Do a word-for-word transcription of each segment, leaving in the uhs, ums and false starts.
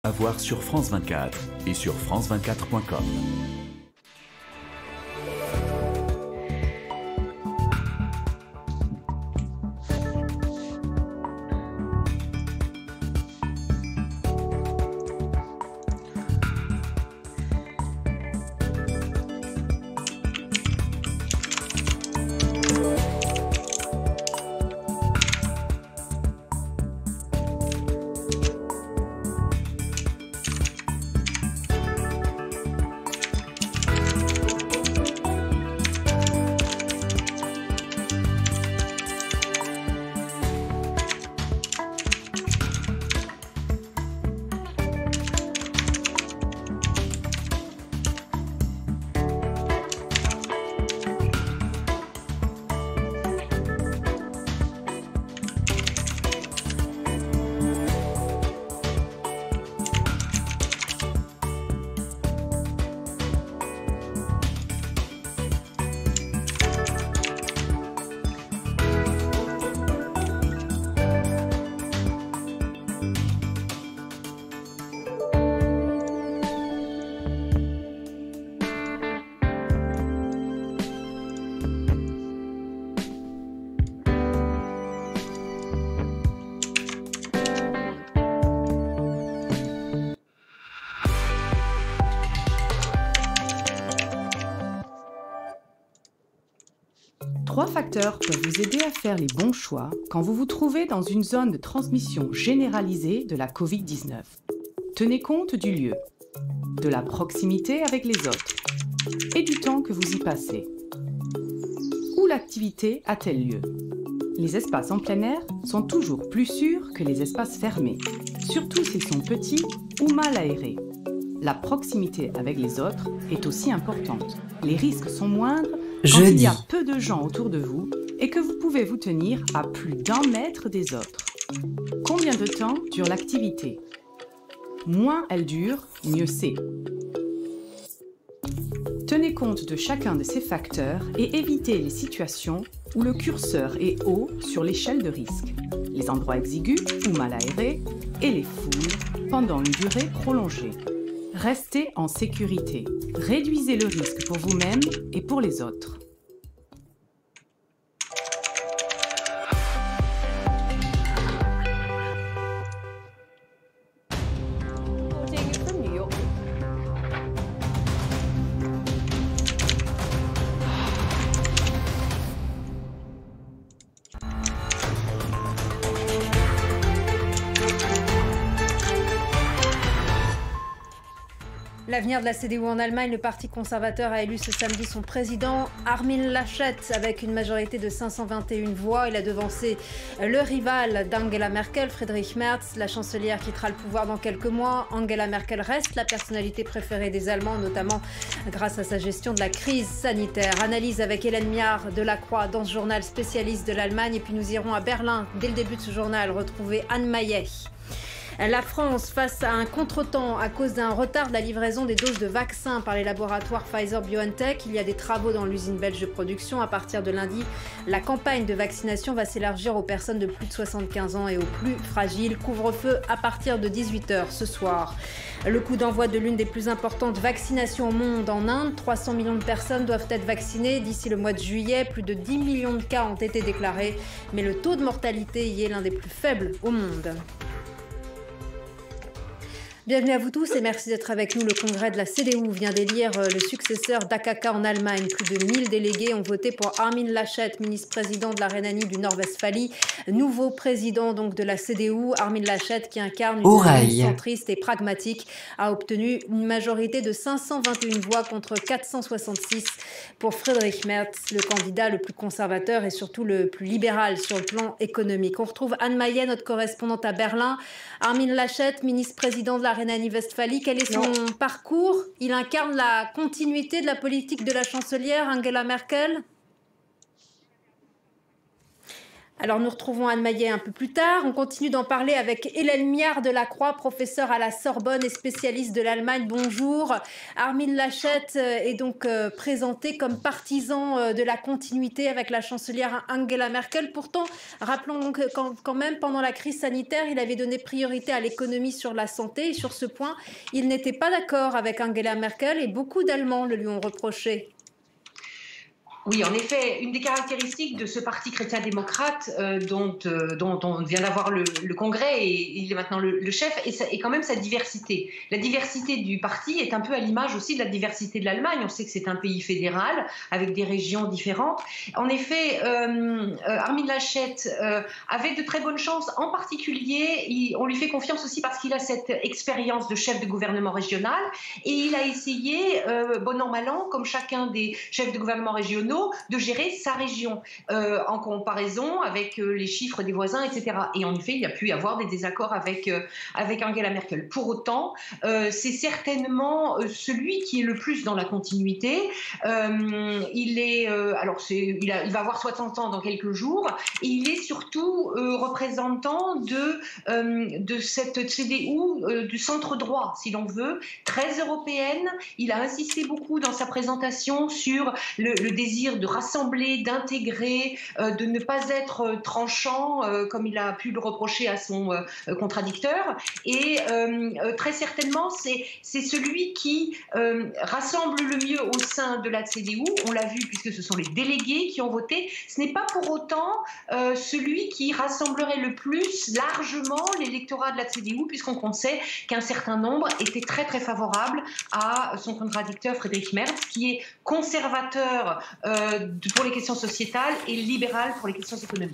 À voir sur France vingt-quatre et sur France vingt-quatre point com. Trois facteurs peuvent vous aider à faire les bons choix quand vous vous trouvez dans une zone de transmission généralisée de la Covid dix-neuf. Tenez compte du lieu, de la proximité avec les autres et du temps que vous y passez. Où l'activité a-t-elle lieu? Les espaces en plein air sont toujours plus sûrs que les espaces fermés, surtout s'ils sont petits ou mal aérés. La proximité avec les autres est aussi importante. Les risques sont moindres quand il y a peu de gens autour de vous et que vous pouvez vous tenir à plus d'un mètre des autres. Combien de temps dure l'activité? Moins elle dure, mieux c'est. Tenez compte de chacun de ces facteurs et évitez les situations où le curseur est haut sur l'échelle de risque, les endroits exigus ou mal aérés et les foules pendant une durée prolongée. Restez en sécurité. Réduisez le risque pour vous-même et pour les autres. L'avenir de la C D U en Allemagne, le Parti conservateur a élu ce samedi son président, Armin Laschet, avec une majorité de cinq cent vingt et une voix. Il a devancé le rival d'Angela Merkel, Friedrich Merz. La chancelière quittera le pouvoir dans quelques mois. Angela Merkel reste la personnalité préférée des Allemands, notamment grâce à sa gestion de la crise sanitaire. Analyse avec Hélène Miard de La Croix dans ce journal spécialiste de l'Allemagne. Et puis nous irons à Berlin, dès le début de ce journal, retrouver Anne Maillet. La France face à un contretemps à cause d'un retard de la livraison des doses de vaccins par les laboratoires Pfizer-BioNTech. Il y a des travaux dans l'usine belge de production. À partir de lundi, la campagne de vaccination va s'élargir aux personnes de plus de soixante-quinze ans et aux plus fragiles. Couvre-feu à partir de dix-huit heures ce soir. Le coup d'envoi de l'une des plus importantes vaccinations au monde en Inde. trois cents millions de personnes doivent être vaccinées d'ici le mois de juillet. Plus de dix millions de cas ont été déclarés. Mais le taux de mortalité y est l'un des plus faibles au monde. Bienvenue à vous tous et merci d'être avec nous. Le congrès de la C D U vient d'élire le successeur d'A K K en Allemagne. Plus de mille délégués ont voté pour Armin Laschet, ministre-président de la Rhénanie du Nord-Westphalie. Nouveau président donc de la C D U, Armin Laschet, qui incarne une ligne centriste et pragmatique, a obtenu une majorité de cinq cent vingt et une voix contre quatre cent soixante-six pour Friedrich Merz, le candidat le plus conservateur et surtout le plus libéral sur le plan économique. On retrouve Anne Maillet, notre correspondante à Berlin. Armin Laschet, ministre-président de la Rhénanie-Westphalie, quel est son non. parcours? Il incarne la continuité de la politique de la chancelière Angela Merkel? Alors nous retrouvons Anne Maillet un peu plus tard. On continue d'en parler avec Hélène Miard de la Croix, professeure à la Sorbonne et spécialiste de l'Allemagne. Bonjour. Armin Laschet est donc euh, présenté comme partisan euh, de la continuité avec la chancelière Angela Merkel. Pourtant, rappelons que quand, quand même, pendant la crise sanitaire, il avait donné priorité à l'économie sur la santé. Et sur ce point, il n'était pas d'accord avec Angela Merkel et beaucoup d'Allemands le lui ont reproché. Oui, en effet, une des caractéristiques de ce parti chrétien-démocrate euh, dont, euh, dont on vient d'avoir le, le congrès et il est maintenant le, le chef, et, et quand même sa diversité. La diversité du parti est un peu à l'image aussi de la diversité de l'Allemagne. On sait que c'est un pays fédéral avec des régions différentes. En effet, euh, Armin Laschet euh, avait de très bonnes chances, en particulier, il, on lui fait confiance aussi parce qu'il a cette expérience de chef de gouvernement régional et il a essayé, euh, bon an, mal an, comme chacun des chefs de gouvernement régionaux, de gérer sa région euh, en comparaison avec euh, les chiffres des voisins, et cetera. Et en effet, il y a pu y avoir des désaccords avec, euh, avec Angela Merkel. Pour autant, euh, c'est certainement euh, celui qui est le plus dans la continuité. Euh, il, est, euh, alors c'est, il, a, il va avoir soixante ans dans quelques jours et il est surtout euh, représentant de, euh, de cette C D U euh, du centre droit, si l'on veut, très européenne. Il a insisté beaucoup dans sa présentation sur le, le désir de rassembler, d'intégrer, euh, de ne pas être euh, tranchant, euh, comme il a pu le reprocher à son euh, contradicteur. Et euh, euh, très certainement, c'est, c'est celui qui euh, rassemble le mieux au sein de la C D U. On l'a vu puisque ce sont les délégués qui ont voté. Ce n'est pas pour autant euh, celui qui rassemblerait le plus largement l'électorat de la C D U, puisqu'on sait qu'un certain nombre était très très favorable à son contradicteur Friedrich Merz, qui est conservateur euh, pour les questions sociétales et libéral pour les questions économiques.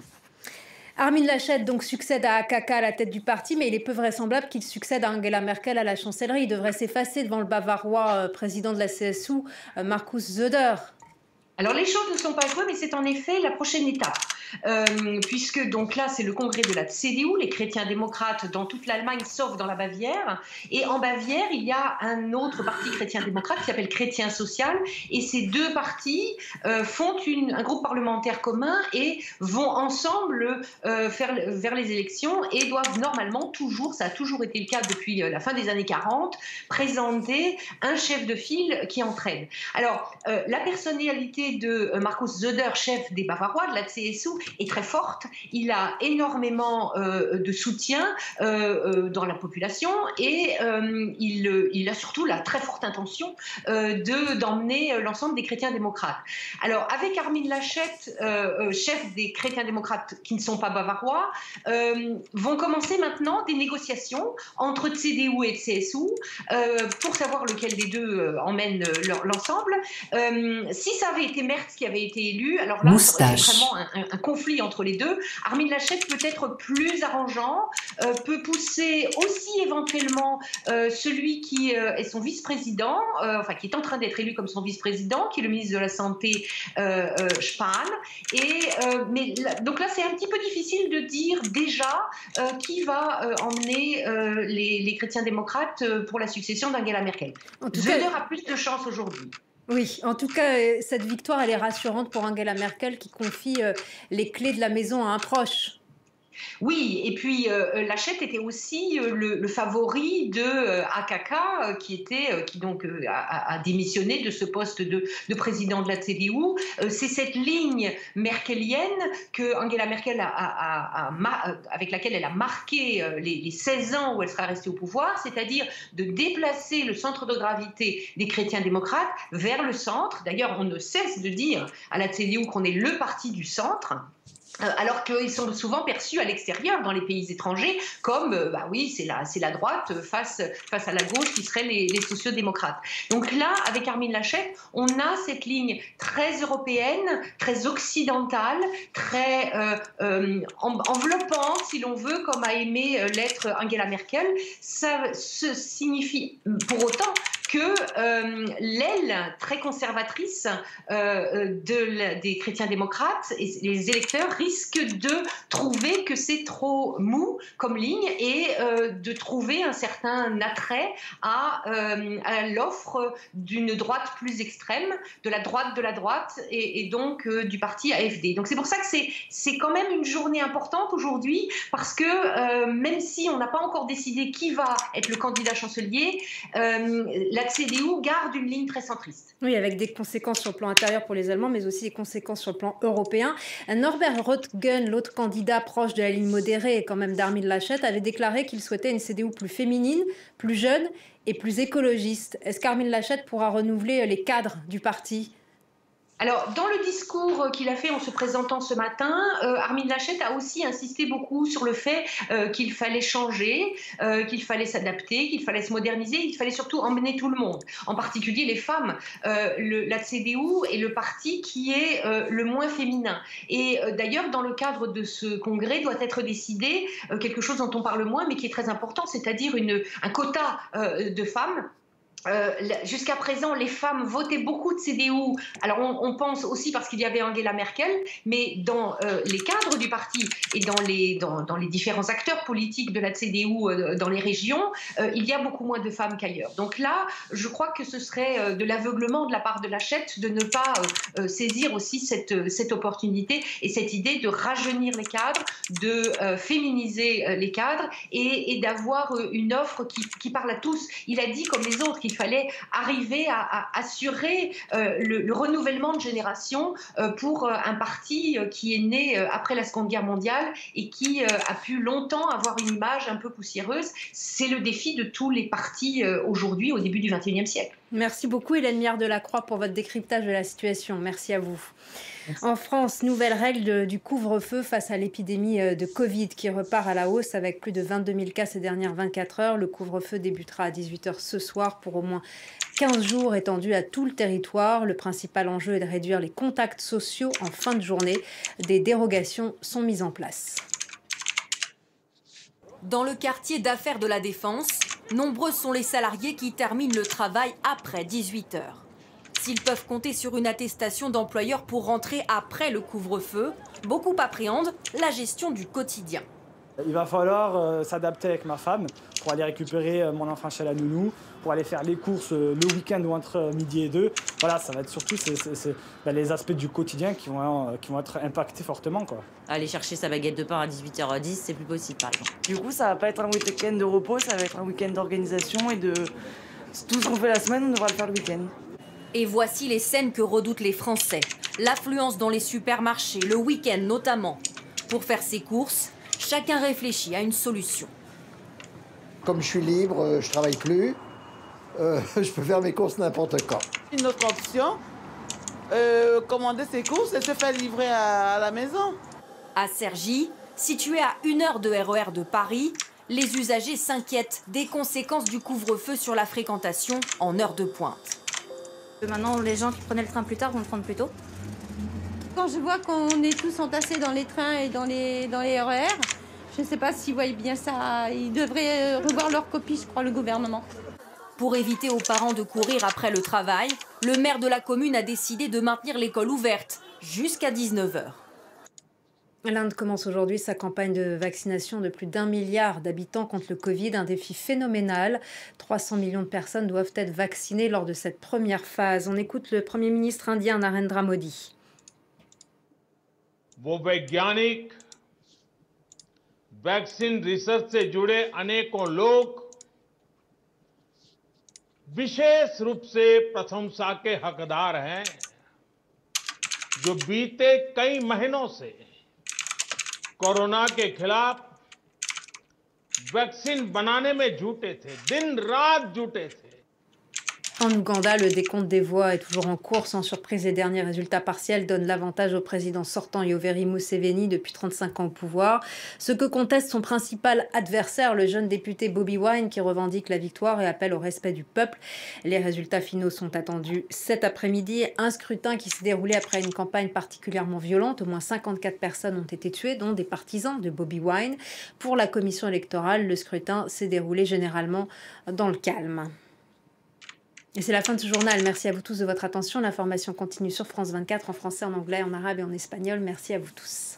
Armin Laschet donc succède à A K K à la tête du parti, mais il est peu vraisemblable qu'il succède à Angela Merkel à la chancellerie. Il devrait s'effacer devant le bavarois euh, président de la C S U, euh, Markus Söder. Alors les choses ne sont pas jouées, mais c'est en effet la prochaine étape, euh, puisque donc là c'est le congrès de la C D U, les chrétiens démocrates dans toute l'Allemagne sauf dans la Bavière, et en Bavière il y a un autre parti chrétien démocrate qui s'appelle Chrétien social, et ces deux partis euh, font une, un groupe parlementaire commun et vont ensemble euh, faire, vers les élections et doivent normalement toujours, ça a toujours été le cas depuis la fin des années quarante, présenter un chef de file qui entraîne. Alors euh, la personnalité de Markus Söder, chef des Bavarois de la C S U, est très forte. Il a énormément euh, de soutien euh, euh, dans la population et euh, il, il a surtout la très forte intention euh, de, d'emmener l'ensemble des chrétiens démocrates. Alors avec Armin Laschet, euh, chef des chrétiens démocrates qui ne sont pas bavarois, euh, vont commencer maintenant des négociations entre C D U et C S U euh, pour savoir lequel des deux euh, emmène leur, l'ensemble. Euh, si ça avait été Merz qui avait été élu, alors là, c'est vraiment un, un, un conflit entre les deux. Armin Laschet peut être plus arrangeant, euh, peut pousser aussi éventuellement euh, celui qui euh, est son vice-président, euh, enfin qui est en train d'être élu comme son vice-président, qui est le ministre de la Santé, euh, euh, Spahn. Et, euh, mais, donc là, c'est un petit peu difficile de dire déjà euh, qui va euh, emmener euh, les, les chrétiens démocrates euh, pour la succession d'Angela Merkel. Söder a plus de chance aujourd'hui. Oui, en tout cas, cette victoire, elle est rassurante pour Angela Merkel qui confie euh, les clés de la maison à un proche. Oui, et puis euh, Laschet était aussi euh, le, le favori de euh, A K K, euh, qui était, euh, qui donc euh, a, a démissionné de ce poste de, de président de la C D U. Euh, c'est cette ligne merkelienne que Angela Merkel a, a, a, a, avec laquelle elle a marqué euh, les, les seize ans où elle sera restée au pouvoir, c'est-à-dire de déplacer le centre de gravité des chrétiens démocrates vers le centre. D'ailleurs, on ne cesse de dire à la C D U qu'on est le parti du centre. Alors qu'ils sont souvent perçus à l'extérieur, dans les pays étrangers, comme, euh, bah oui, c'est la, c'est la droite face, face à la gauche qui seraient les, les sociodémocrates. Donc là, avec Armin Laschet, on a cette ligne très européenne, très occidentale, très euh, euh, enveloppante, si l'on veut, comme a aimé l'être Angela Merkel. Ça, ça signifie pour autant que euh, l'aile très conservatrice euh, de la, des chrétiens démocrates et les électeurs risquent de trouver que c'est trop mou comme ligne et euh, de trouver un certain attrait à, euh, à l'offre d'une droite plus extrême, de la droite de la droite et, et donc euh, du parti A F D. Donc c'est pour ça que c'est c'est quand même une journée importante aujourd'hui parce que euh, même si on n'a pas encore décidé qui va être le candidat chancelier, euh, la C D U garde une ligne très centriste. Oui, avec des conséquences sur le plan intérieur pour les Allemands, mais aussi des conséquences sur le plan européen. Norbert Röttgen, l'autre candidat proche de la ligne modérée et quand même d'Armin Laschet, avait déclaré qu'il souhaitait une C D U plus féminine, plus jeune et plus écologiste. Est-ce qu'Armin Laschet pourra renouveler les cadres du parti ? Alors, dans le discours qu'il a fait en se présentant ce matin, euh, Armin Laschet a aussi insisté beaucoup sur le fait euh, qu'il fallait changer, euh, qu'il fallait s'adapter, qu'il fallait se moderniser, qu'il fallait surtout emmener tout le monde, en particulier les femmes. Euh, le, la C D U est le parti qui est euh, le moins féminin. Et euh, d'ailleurs, dans le cadre de ce congrès, doit être décidé euh, quelque chose dont on parle moins, mais qui est très important, c'est-à-dire une, un quota euh, de femmes. Euh, jusqu'à présent, les femmes votaient beaucoup de C D U. Alors, on, on pense aussi parce qu'il y avait Angela Merkel, mais dans euh, les cadres du parti et dans les, dans, dans les différents acteurs politiques de la C D U euh, dans les régions, euh, il y a beaucoup moins de femmes qu'ailleurs. Donc là, je crois que ce serait euh, de l'aveuglement de la part de Laschet de ne pas euh, saisir aussi cette, cette opportunité et cette idée de rajeunir les cadres, de euh, féminiser euh, les cadres et, et d'avoir euh, une offre qui, qui parle à tous. Il a dit, comme les autres, qu'il Il fallait arriver à, à assurer euh, le, le renouvellement de génération euh, pour euh, un parti euh, qui est né euh, après la Seconde Guerre mondiale et qui euh, a pu longtemps avoir une image un peu poussiéreuse. C'est le défi de tous les partis euh, aujourd'hui, au début du vingt et unième siècle. Merci beaucoup Hélène Miard-Delacroix pour votre décryptage de la situation. Merci à vous. Merci. En France, nouvelle règle du couvre-feu face à l'épidémie de Covid qui repart à la hausse avec plus de vingt-deux mille cas ces dernières vingt-quatre heures. Le couvre-feu débutera à dix-huit heures ce soir pour au moins quinze jours étendus à tout le territoire. Le principal enjeu est de réduire les contacts sociaux en fin de journée. Des dérogations sont mises en place. Dans le quartier d'affaires de la Défense, nombreux sont les salariés qui terminent le travail après dix-huit heures. S'ils peuvent compter sur une attestation d'employeur pour rentrer après le couvre-feu, beaucoup appréhendent la gestion du quotidien. Il va falloir euh, s'adapter avec ma femme pour aller récupérer euh, mon enfant chez la nounou, pour aller faire les courses euh, le week-end ou entre euh, midi et deux. Voilà, ça va être surtout c'est, c'est, c'est, ben, les aspects du quotidien qui vont, euh, qui vont être impactés fortement, quoi. Aller chercher sa baguette de pain à dix-huit heures dix, c'est plus possible, par exemple. Du coup, ça va pas être un week-end de repos, ça va être un week-end d'organisation et de tout ce qu'on fait la semaine, on devra le faire le week-end. Et voici les scènes que redoutent les Français. L'affluence dans les supermarchés, le week-end notamment. Pour faire ses courses, chacun réfléchit à une solution. Comme je suis libre, je travaille plus, euh, je peux faire mes courses n'importe quand. Une autre option, euh, commander ses courses et se faire livrer à, à la maison. À Cergy, situé à une heure de R E R de Paris, les usagers s'inquiètent des conséquences du couvre-feu sur la fréquentation en heure de pointe. Maintenant, les gens qui prenaient le train plus tard vont le prendre plus tôt. Quand je vois qu'on est tous entassés dans les trains et dans les, dans les R E R, je ne sais pas s'ils voient bien ça. Ils devraient revoir leur copie, je crois, le gouvernement. Pour éviter aux parents de courir après le travail, le maire de la commune a décidé de maintenir l'école ouverte jusqu'à dix-neuf heures. L'Inde commence aujourd'hui sa campagne de vaccination de plus d'un milliard d'habitants contre le Covid, un défi phénoménal. trois cents millions de personnes doivent être vaccinées lors de cette première phase. On écoute le Premier ministre indien Narendra Modi. वो वैज्ञानिक vaccine research से जुड़े अनेकों लोग विशेष रूप से प्रशंसा के हकदार हैं जो बीते कई महीनों से कोरोना के खिलाफ वैक्सीन बनाने में जुटे थे, दिन रात जुटे थे। En Ouganda, le décompte des voix est toujours en cours. Sans surprise, les derniers résultats partiels donnent l'avantage au président sortant Yoweri Museveni depuis trente-cinq ans au pouvoir. Ce que conteste son principal adversaire, le jeune député Bobi Wine, qui revendique la victoire et appelle au respect du peuple. Les résultats finaux sont attendus cet après-midi. Un scrutin qui s'est déroulé après une campagne particulièrement violente. Au moins cinquante-quatre personnes ont été tuées, dont des partisans de Bobi Wine. Pour la commission électorale, le scrutin s'est déroulé généralement dans le calme. Et c'est la fin de ce journal. Merci à vous tous de votre attention. L'information continue sur France vingt-quatre en français, en anglais, en arabe et en espagnol. Merci à vous tous.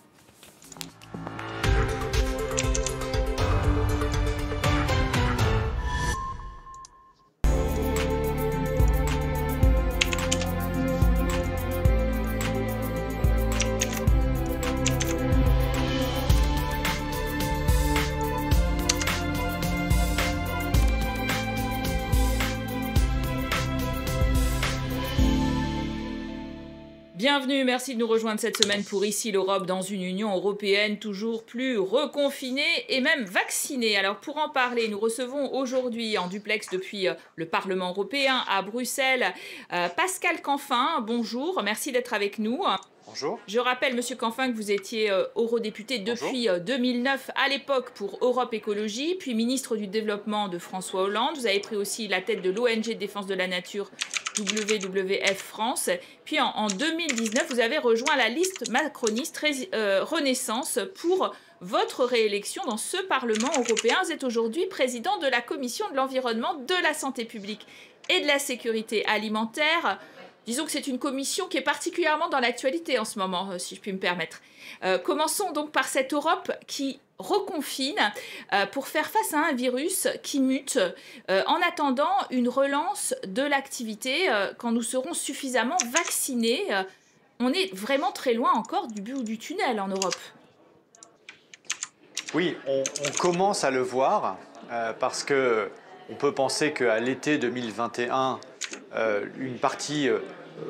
Bienvenue, merci de nous rejoindre cette semaine pour Ici l'Europe dans une Union européenne toujours plus reconfinée et même vaccinée. Alors pour en parler, nous recevons aujourd'hui en duplex depuis le Parlement européen à Bruxelles Pascal Canfin. Bonjour, merci d'être avec nous. Bonjour. Je rappelle, Monsieur Canfin, que vous étiez euh, eurodéputé depuis euh, deux mille neuf, à l'époque pour Europe Écologie, puis ministre du Développement de François Hollande. Vous avez pris aussi la tête de l'O N G de défense de la nature W W F France. Puis en, en deux mille dix-neuf, vous avez rejoint la liste macroniste euh, Renaissance pour votre réélection dans ce Parlement européen. Vous êtes aujourd'hui président de la Commission de l'Environnement, de la Santé publique et de la Sécurité alimentaire. Disons que c'est une commission qui est particulièrement dans l'actualité en ce moment, si je puis me permettre. Euh, commençons donc par cette Europe qui reconfine euh, pour faire face à un virus qui mute euh, en attendant une relance de l'activité euh, quand nous serons suffisamment vaccinés. Euh, on est vraiment très loin encore du bout du tunnel en Europe. Oui, on, on commence à le voir euh, parce que on peut penser qu'à l'été deux mille vingt et un, euh, une partie euh,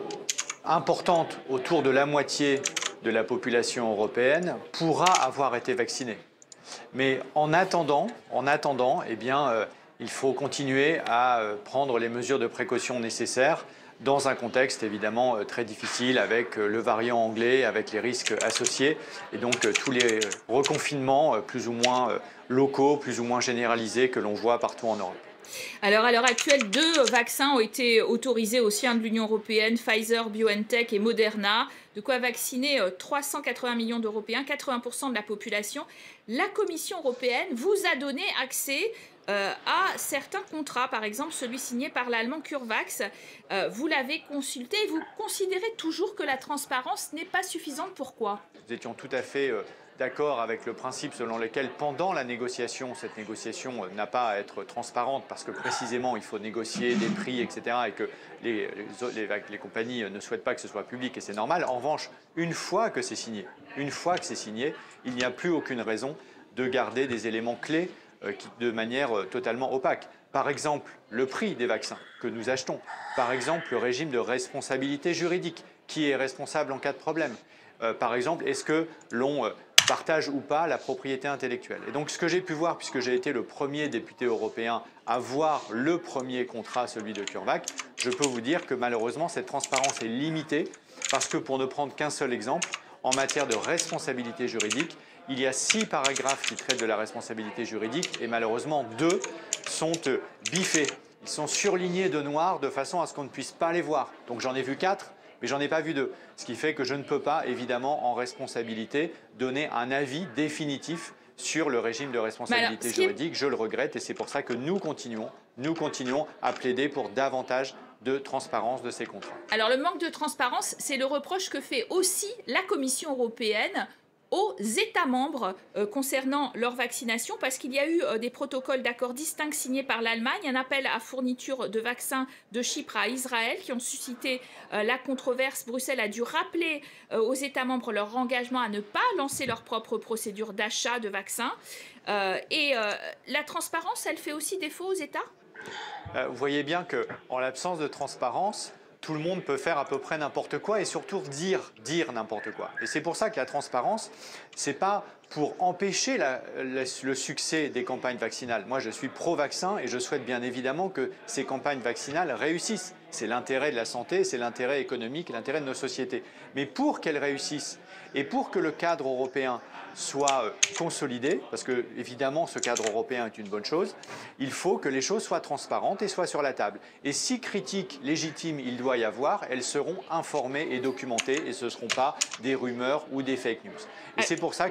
importante, autour de la moitié de la population européenne, pourra avoir été vaccinée. Mais en attendant, en attendant, eh bien, euh, il faut continuer à euh, prendre les mesures de précaution nécessaires dans un contexte évidemment euh, très difficile avec euh, le variant anglais, avec les risques associés et donc euh, tous les reconfinements euh, plus ou moins euh, locaux, plus ou moins généralisés que l'on voit partout en Europe. Alors, à l'heure actuelle, deux vaccins ont été autorisés au sein de l'Union européenne, Pfizer, BioNTech et Moderna, de quoi vacciner trois cent quatre-vingts millions d'Européens, quatre-vingts pour cent de la population. La Commission européenne vous a donné accès euh, à certains contrats, par exemple celui signé par l'allemand CureVac. Euh, vous l'avez consulté et vous considérez toujours que la transparence n'est pas suffisante. Pourquoi ? Nous étions tout à fait euh, d'accord avec le principe selon lequel, pendant la négociation, cette négociation euh, n'a pas à être transparente parce que précisément il faut négocier des prix, et cetera et que les, les, les, les compagnies ne souhaitent pas que ce soit public et c'est normal. En revanche, une fois que c'est signé, une fois que c'est signé, il n'y a plus aucune raison de garder des éléments clés euh, qui, de manière euh, totalement opaque. Par exemple, le prix des vaccins que nous achetons. Par exemple, le régime de responsabilité juridique. Qui est responsable en cas de problème ? Euh, par exemple, est-ce que l'on euh, partage ou pas la propriété intellectuelle ? Et donc, ce que j'ai pu voir, puisque j'ai été le premier député européen à voir le premier contrat, celui de CureVac, je peux vous dire que malheureusement, cette transparence est limitée parce que, pour ne prendre qu'un seul exemple, en matière de responsabilité juridique, il y a six paragraphes qui traitent de la responsabilité juridique et malheureusement deux sont euh, biffés. Ils sont surlignés de noir de façon à ce qu'on ne puisse pas les voir. Donc j'en ai vu quatre, mais j'en ai pas vu deux. Ce qui fait que je ne peux pas, évidemment, en responsabilité, donner un avis définitif sur le régime de responsabilité alors, juridique. Est... Je le regrette et c'est pour ça que nous continuons, nous continuons à plaider pour davantage de transparence de ces contrats. Alors le manque de transparence, c'est le reproche que fait aussi la Commission européenne aux États membres euh, concernant leur vaccination, parce qu'il y a eu euh, des protocoles d'accord distincts signés par l'Allemagne, un appel à fourniture de vaccins de Chypre à Israël qui ont suscité euh, la controverse. Bruxelles a dû rappeler euh, aux États membres leur engagement à ne pas lancer leur propre procédure d'achat de vaccins. Euh, et euh, la transparence, elle fait aussi défaut aux États ? euh, Vous voyez bien qu'en l'absence de transparence, tout le monde peut faire à peu près n'importe quoi et surtout dire, dire n'importe quoi. Et c'est pour ça que la transparence, ce n'est pas pour empêcher la, la, le succès des campagnes vaccinales. Moi, je suis pro-vaccin et je souhaite bien évidemment que ces campagnes vaccinales réussissent. C'est l'intérêt de la santé, c'est l'intérêt économique, l'intérêt de nos sociétés. Mais pour qu'elles réussissent et pour que le cadre européen soit consolidé, parce que évidemment ce cadre européen est une bonne chose, il faut que les choses soient transparentes et soient sur la table. Et si critiques légitimes il doit y avoir, elles seront informées et documentées et ce ne seront pas des rumeurs ou des fake news. Et c'est pour ça que nous, nous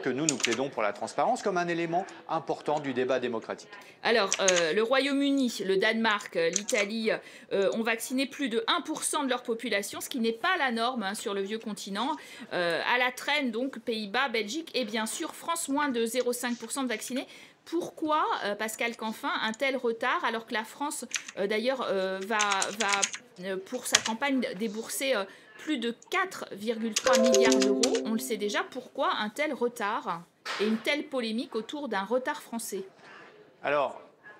plaidons pour la transparence comme un élément important du débat démocratique. Alors, euh, le Royaume-Uni, le Danemark, l'Italie euh, ont vacciné plus de un pour cent de leur population, ce qui n'est pas la norme hein, sur le vieux continent. Euh, à la traîne, donc, Pays-Bas, Belgique et bien sûr France, moins de zéro virgule cinq pour cent de vaccinés. Pourquoi, euh, Pascal Canfin, un tel retard alors que la France, euh, d'ailleurs, euh, va, va euh, pour sa campagne, débourser euh, plus de quatre virgule trois milliards d'euros? On le sait déjà, pourquoi un tel retard et une telle polémique autour d'un retard français? Alors,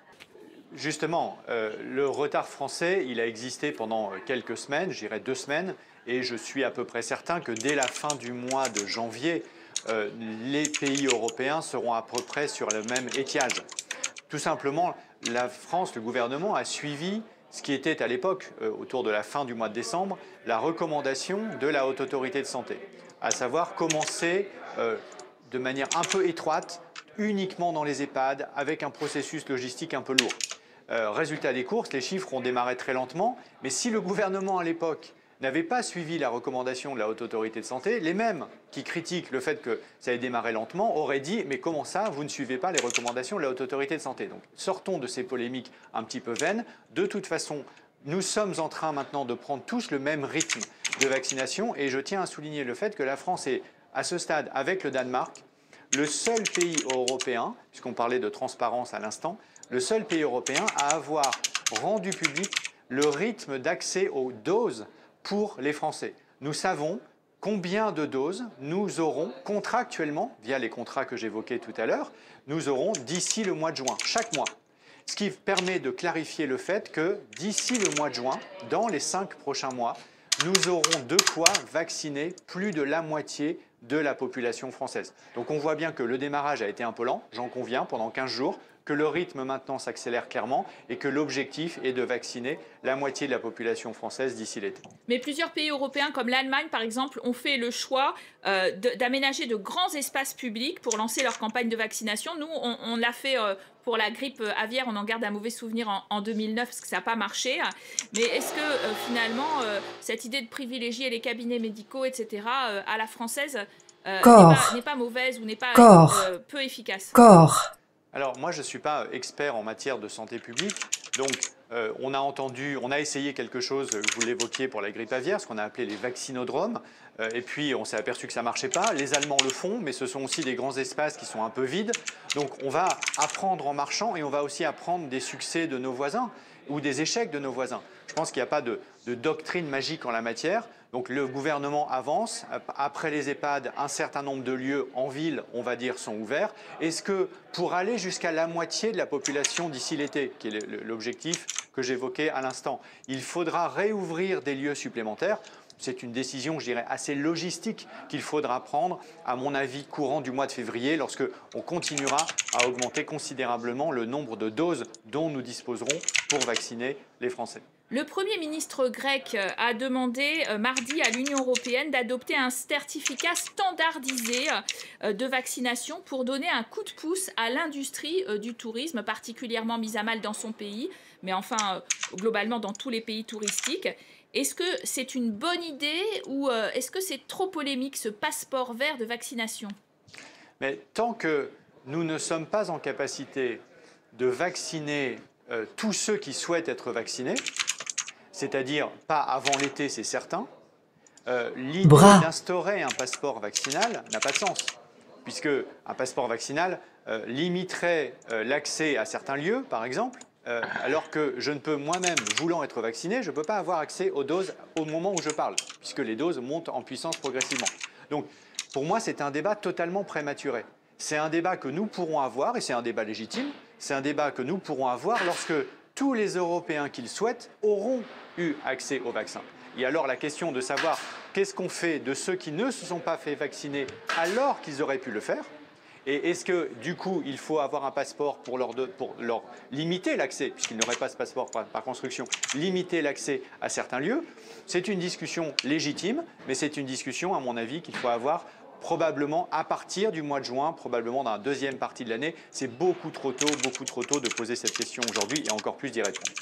justement, euh, le retard français, il a existé pendant quelques semaines, je dirais deux semaines, et je suis à peu près certain que dès la fin du mois de janvier, euh, les pays européens seront à peu près sur le même étiage. Tout simplement, la France, le gouvernement, a suivi ce qui était à l'époque, euh, autour de la fin du mois de décembre, la recommandation de la Haute Autorité de Santé, à savoir commencer euh, de manière un peu étroite, uniquement dans les EHPAD, avec un processus logistique un peu lourd. Euh, résultat des courses, les chiffres ont démarré très lentement, mais si le gouvernement à l'époque n'avait pas suivi la recommandation de la Haute Autorité de Santé, les mêmes qui critiquent le fait que ça ait démarré lentement auraient dit « mais comment ça, vous ne suivez pas les recommandations de la Haute Autorité de Santé ?» Donc sortons de ces polémiques un petit peu vaines. De toute façon, nous sommes en train maintenant de prendre tous le même rythme de vaccination et je tiens à souligner le fait que la France est, à ce stade, avec le Danemark, le seul pays européen, puisqu'on parlait de transparence à l'instant, le seul pays européen à avoir rendu public le rythme d'accès aux doses pour les Français. Nous savons combien de doses nous aurons contractuellement, via les contrats que j'évoquais tout à l'heure, nous aurons d'ici le mois de juin, chaque mois. Ce qui permet de clarifier le fait que d'ici le mois de juin, dans les cinq prochains mois, nous aurons de quoi vacciner plus de la moitié de la population française. Donc on voit bien que le démarrage a été un peu lent, j'en conviens, pendant quinze jours, que le rythme maintenant s'accélère clairement et que l'objectif est de vacciner la moitié de la population française d'ici l'été. Mais plusieurs pays européens comme l'Allemagne par exemple ont fait le choix euh, d'aménager de, de grands espaces publics pour lancer leur campagne de vaccination. Nous, on, on l'a fait euh, pour la grippe aviaire, on en garde un mauvais souvenir en, en deux mille neuf parce que ça n'a pas marché. Mais est-ce que euh, finalement, euh, cette idée de privilégier les cabinets médicaux, et cetera, euh, à la française, euh, n'est pas, n'est pas mauvaise ou n'est pas euh, peu efficace? Corps. Alors moi je ne suis pas expert en matière de santé publique, donc euh, on a entendu, on a essayé quelque chose, vous l'évoquiez pour la grippe aviaire, ce qu'on a appelé les vaccinodromes, euh, et puis on s'est aperçu que ça ne marchait pas. Les Allemands le font, mais ce sont aussi des grands espaces qui sont un peu vides, donc on va apprendre en marchant et on va aussi apprendre des succès de nos voisins ou des échecs de nos voisins. Je pense qu'il n'y a pas de, de doctrine magique en la matière. Donc le gouvernement avance. Après les EHPAD, un certain nombre de lieux en ville, on va dire, sont ouverts. Est-ce que pour aller jusqu'à la moitié de la population d'ici l'été, qui est l'objectif que j'évoquais à l'instant, il faudra réouvrir des lieux supplémentaires? C'est une décision, je dirais, assez logistique qu'il faudra prendre, à mon avis, courant du mois de février, lorsque on continuera à augmenter considérablement le nombre de doses dont nous disposerons pour vacciner les Français. Le Premier ministre grec a demandé mardi à l'Union européenne d'adopter un certificat standardisé de vaccination pour donner un coup de pouce à l'industrie du tourisme, particulièrement mise à mal dans son pays, mais enfin globalement dans tous les pays touristiques. Est-ce que c'est une bonne idée ou est-ce que c'est trop polémique, ce passeport vert de vaccination? Mais tant que nous ne sommes pas en capacité de vacciner euh, tous ceux qui souhaitent être vaccinés, c'est-à-dire pas avant l'été, c'est certain, euh, l'idée d'instaurer un passeport vaccinal n'a pas de sens, puisque un passeport vaccinal euh, limiterait euh, l'accès à certains lieux, par exemple, euh, alors que je ne peux moi-même, voulant être vacciné, je ne peux pas avoir accès aux doses au moment où je parle, puisque les doses montent en puissance progressivement. Donc, pour moi, c'est un débat totalement prématuré. C'est un débat que nous pourrons avoir, et c'est un débat légitime, c'est un débat que nous pourrons avoir lorsque tous les Européens qui le souhaitent auront eu accès au vaccin. Et alors la question de savoir qu'est-ce qu'on fait de ceux qui ne se sont pas fait vacciner alors qu'ils auraient pu le faire, et est-ce que du coup il faut avoir un passeport pour leur, de, pour leur limiter l'accès, puisqu'ils n'auraient pas ce passeport par, par construction, limiter l'accès à certains lieux, c'est une discussion légitime, mais c'est une discussion à mon avis qu'il faut avoir probablement à partir du mois de juin, probablement dans la deuxième partie de l'année. C'est beaucoup trop tôt, beaucoup trop tôt de poser cette question aujourd'hui et encore plus d'y répondre.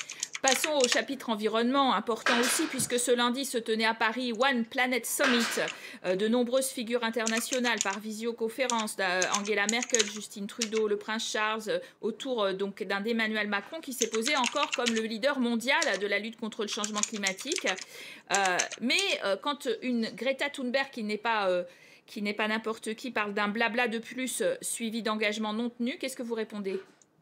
Passons au chapitre environnement, important aussi, puisque ce lundi se tenait à Paris One Planet Summit. Euh, de nombreuses figures internationales par visioconférence, Angela Merkel, Justin Trudeau, le prince Charles, euh, autour euh, donc d'un d'Emmanuel Macron qui s'est posé encore comme le leader mondial de la lutte contre le changement climatique. Euh, mais euh, quand une Greta Thunberg, qui n'est pas... Euh, qui n'est pas n'importe qui, parle d'un blabla de plus euh, suivi d'engagements non tenus, qu'est-ce que vous répondez?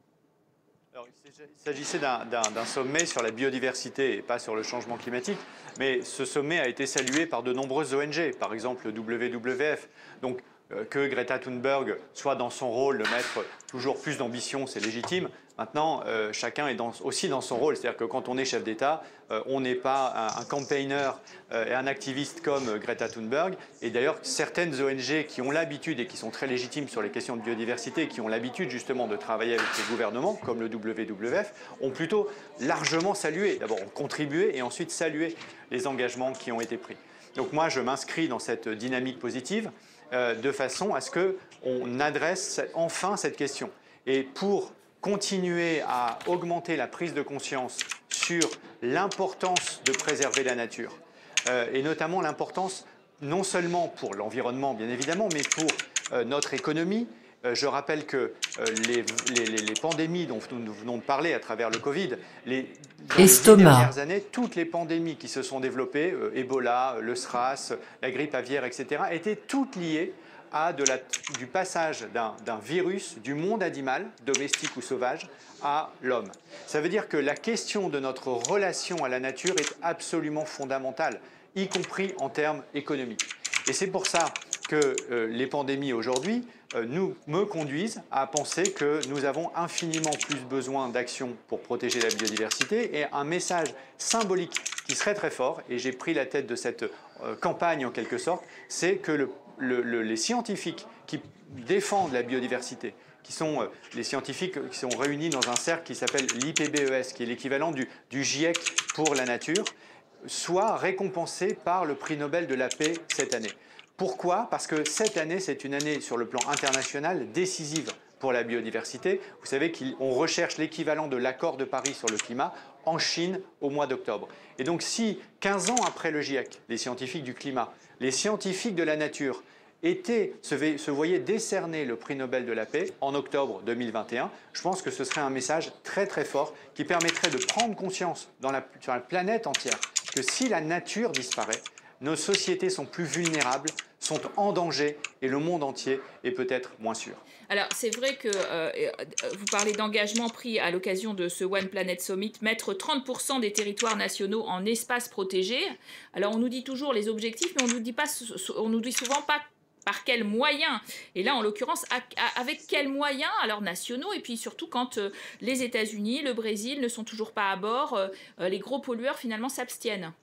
Alors, il s'agissait d'un sommet sur la biodiversité et pas sur le changement climatique, mais ce sommet a été salué par de nombreuses O N G, par exemple le W W F. Donc, euh, que Greta Thunberg soit dans son rôle de mettre toujours plus d'ambition, c'est légitime. Maintenant, euh, chacun est dans, aussi dans son rôle. C'est-à-dire que quand on est chef d'État, euh, on n'est pas un, un campaigner euh, et un activiste comme euh, Greta Thunberg. Et d'ailleurs, certaines O N G qui ont l'habitude et qui sont très légitimes sur les questions de biodiversité, qui ont l'habitude justement de travailler avec les gouvernements, comme le W W F, ont plutôt largement salué, d'abord contribué et ensuite salué les engagements qui ont été pris. Donc moi, je m'inscris dans cette dynamique positive euh, de façon à ce qu'on adresse enfin cette question. Et pour continuer à augmenter la prise de conscience sur l'importance de préserver la nature, euh, et notamment l'importance non seulement pour l'environnement, bien évidemment, mais pour euh, notre économie. Euh, je rappelle que euh, les, les, les pandémies dont nous venons de parler à travers le Covid, les, dans les dix dernières années, toutes les pandémies qui se sont développées, euh, Ebola, le SRAS, la grippe aviaire, et cetera, étaient toutes liées à de la, du passage d'un virus du monde animal, domestique ou sauvage, à l'homme. Ça veut dire que la question de notre relation à la nature est absolument fondamentale, y compris en termes économiques. Et c'est pour ça que euh, les pandémies aujourd'hui euh, nous me conduisent à penser que nous avons infiniment plus besoin d'actions pour protéger la biodiversité, et un message symbolique qui serait très fort, et j'ai pris la tête de cette euh, campagne en quelque sorte, c'est que le Le, le, les scientifiques qui défendent la biodiversité, qui sont euh, les scientifiques qui sont réunis dans un cercle qui s'appelle l'I P B E S, qui est l'équivalent du, du GIEC pour la nature, soient récompensés par le prix Nobel de la paix cette année. Pourquoi? Parce que cette année, c'est une année sur le plan international décisive pour la biodiversité. Vous savez qu'on recherche l'équivalent de l'accord de Paris sur le climat en Chine au mois d'octobre. Et donc si, quinze ans après le GIEC, les scientifiques du climat, les scientifiques de la nature étaient, se, se voyaient décerner le prix Nobel de la paix en octobre deux mille vingt et un, je pense que ce serait un message très très fort qui permettrait de prendre conscience dans la, sur la planète entière que si la nature disparaît, nos sociétés sont plus vulnérables, sont en danger et le monde entier est peut-être moins sûr. Alors, c'est vrai que euh, vous parlez d'engagement pris à l'occasion de ce One Planet Summit, mettre trente pour cent des territoires nationaux en espaces protégés. Alors, on nous dit toujours les objectifs, mais on nous dit pas, on nous dit souvent pas par quels moyens. Et là, en l'occurrence, avec quels moyens, alors nationaux, et puis surtout quand euh, les États-Unis, le Brésil ne sont toujours pas à bord, euh, les gros pollueurs finalement s'abstiennent.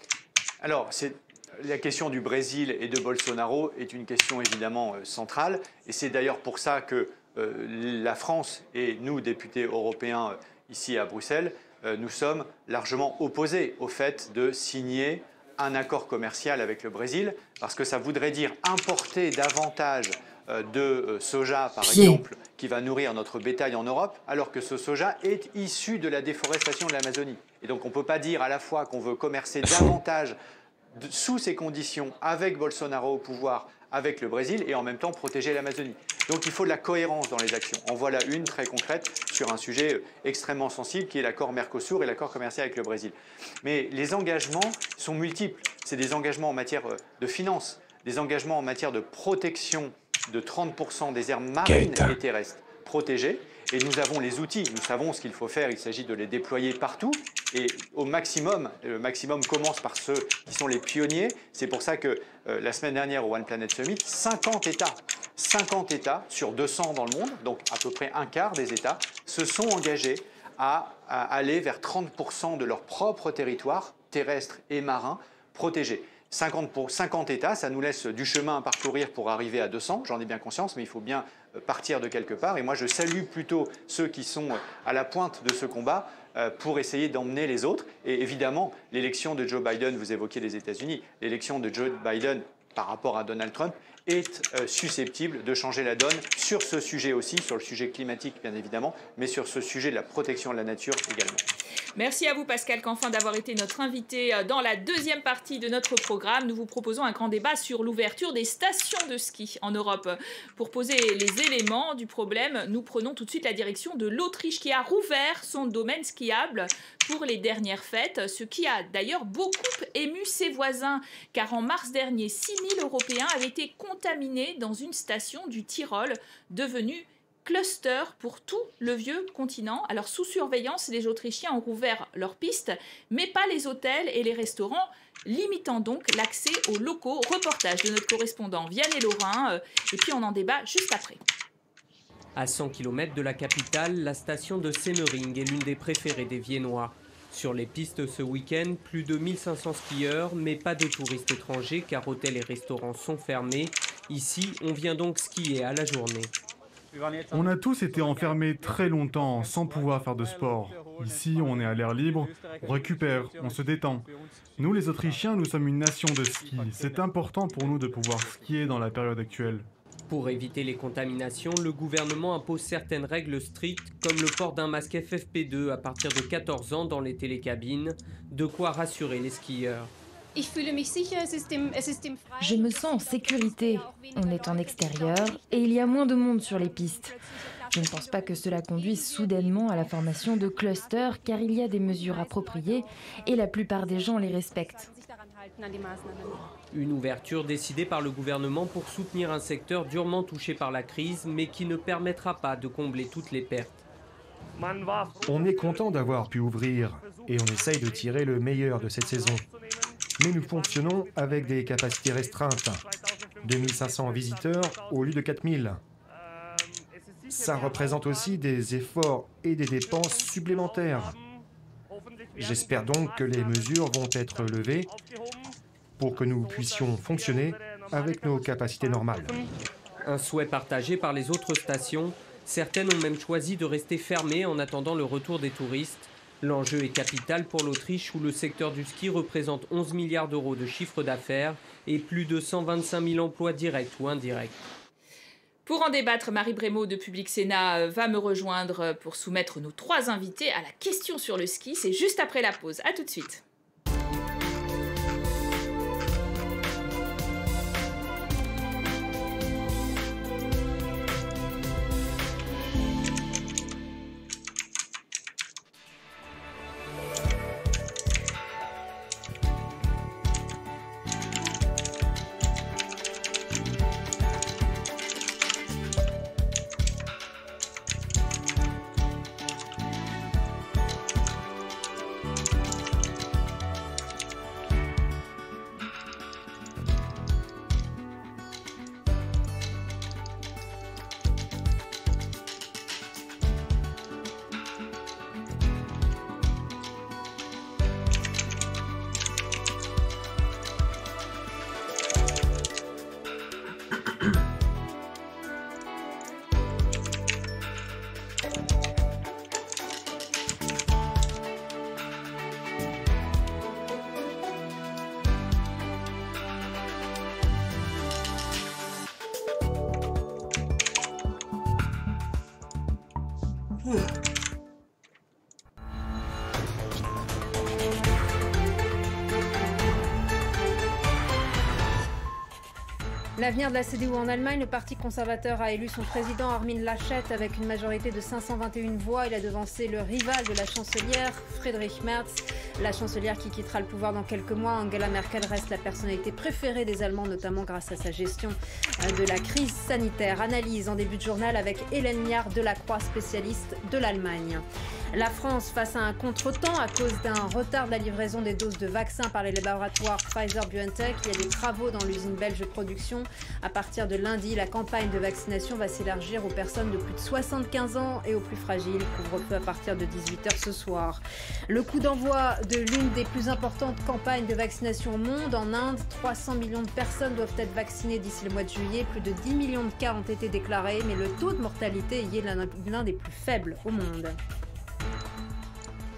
Alors, c'est... La question du Brésil et de Bolsonaro est une question évidemment euh, centrale, et c'est d'ailleurs pour ça que euh, la France et nous, députés européens euh, ici à Bruxelles, euh, nous sommes largement opposés au fait de signer un accord commercial avec le Brésil, parce que ça voudrait dire importer davantage euh, de euh, soja, par Pied. exemple, qui va nourrir notre bétail en Europe, alors que ce soja est issu de la déforestation de l'Amazonie. Et donc on ne peut pas dire à la fois qu'on veut commercer davantage De, sous ces conditions, avec Bolsonaro au pouvoir, avec le Brésil, et en même temps protéger l'Amazonie. Donc il faut de la cohérence dans les actions. En voilà une très concrète sur un sujet extrêmement sensible qui est l'accord Mercosur et l'accord commercial avec le Brésil. Mais les engagements sont multiples. C'est des engagements en matière de finances, des engagements en matière de protection de trente pour cent des aires marines et terrestres protégées. Et nous avons les outils, nous savons ce qu'il faut faire, il s'agit de les déployer partout et au maximum. Le maximum commence par ceux qui sont les pionniers. C'est pour ça que euh, la semaine dernière au One Planet Summit, cinquante États, cinquante États sur deux cents dans le monde, donc à peu près un quart des États, se sont engagés à, à aller vers trente pour cent de leur propre territoire terrestre et marin protégé. cinquante, pour, cinquante États, ça nous laisse du chemin à parcourir pour arriver à deux cents, j'en ai bien conscience, mais il faut bien partir de quelque part. Et moi, je salue plutôt ceux qui sont à la pointe de ce combat euh, pour essayer d'emmener les autres. Et évidemment, l'élection de Joe Biden, vous évoquiez les États-Unis, l'élection de Joe Biden par rapport à Donald Trump est euh, susceptible de changer la donne sur ce sujet aussi, sur le sujet climatique bien évidemment, mais sur ce sujet de la protection de la nature également. Merci à vous Pascal Canfin d'avoir été notre invité dans la deuxième partie de notre programme. Nous vous proposons un grand débat sur l'ouverture des stations de ski en Europe. Pour poser les éléments du problème, nous prenons tout de suite la direction de l'Autriche qui a rouvert son domaine skiable pour les dernières fêtes, ce qui a d'ailleurs beaucoup ému ses voisins, car en mars dernier, six mille Européens avaient été contaminés dans une station du Tyrol, devenue cluster pour tout le vieux continent. Alors sous surveillance, les Autrichiens ont rouvert leurs pistes, mais pas les hôtels et les restaurants, limitant donc l'accès aux locaux. Reportage de notre correspondant Vianney Laurin, et puis on en débat juste après. À cent kilomètres de la capitale, la station de Semmering est l'une des préférées des Viennois. Sur les pistes ce week-end, plus de mille cinq cents skieurs, mais pas de touristes étrangers car hôtels et restaurants sont fermés. Ici, on vient donc skier à la journée. On a tous été enfermés très longtemps sans pouvoir faire de sport. Ici, on est à l'air libre, on récupère, on se détend. Nous, les Autrichiens, nous sommes une nation de ski. C'est important pour nous de pouvoir skier dans la période actuelle. Pour éviter les contaminations, le gouvernement impose certaines règles strictes, comme le port d'un masque F F P deux à partir de quatorze ans dans les télécabines, de quoi rassurer les skieurs. Je me sens en sécurité. On est en extérieur et il y a moins de monde sur les pistes. Je ne pense pas que cela conduise soudainement à la formation de clusters car il y a des mesures appropriées et la plupart des gens les respectent. Une ouverture décidée par le gouvernement pour soutenir un secteur durement touché par la crise mais qui ne permettra pas de combler toutes les pertes. On est content d'avoir pu ouvrir et on essaye de tirer le meilleur de cette saison. Mais nous fonctionnons avec des capacités restreintes. deux mille cinq cents visiteurs au lieu de quatre mille. Ça représente aussi des efforts et des dépenses supplémentaires. J'espère donc que les mesures vont être levées pour que nous puissions fonctionner avec nos capacités normales. Un souhait partagé par les autres stations. Certaines ont même choisi de rester fermées en attendant le retour des touristes. L'enjeu est capital pour l'Autriche où le secteur du ski représente onze milliards d'euros de chiffre d'affaires et plus de cent vingt-cinq mille emplois directs ou indirects. Pour en débattre, Marie Brémaud de Public Sénat va me rejoindre pour soumettre nos trois invités à la question sur le ski. C'est juste après la pause. À tout de suite. L'avenir de la C D U en Allemagne, le parti conservateur a élu son président Armin Laschet avec une majorité de cinq cent vingt et une voix. Il a devancé le rival de la chancelière, Friedrich Merz. La chancelière qui quittera le pouvoir dans quelques mois, Angela Merkel reste la personnalité préférée des Allemands, notamment grâce à sa gestion de la crise sanitaire. Analyse en début de journal avec Hélène Liard Delacroix, spécialiste de l'Allemagne. La France face à un contretemps à cause d'un retard de la livraison des doses de vaccins par les laboratoires Pfizer-BioNTech. Il y a des travaux dans l'usine belge de production. À partir de lundi, la campagne de vaccination va s'élargir aux personnes de plus de soixante-quinze ans et aux plus fragiles. Couvre-feu à partir de dix-huit heures ce soir. Le coup d'envoi de l'une des plus importantes campagnes de vaccination au monde. En Inde, trois cents millions de personnes doivent être vaccinées d'ici le mois de juillet. Plus de dix millions de cas ont été déclarés, mais le taux de mortalité y est l'un des plus faibles au monde.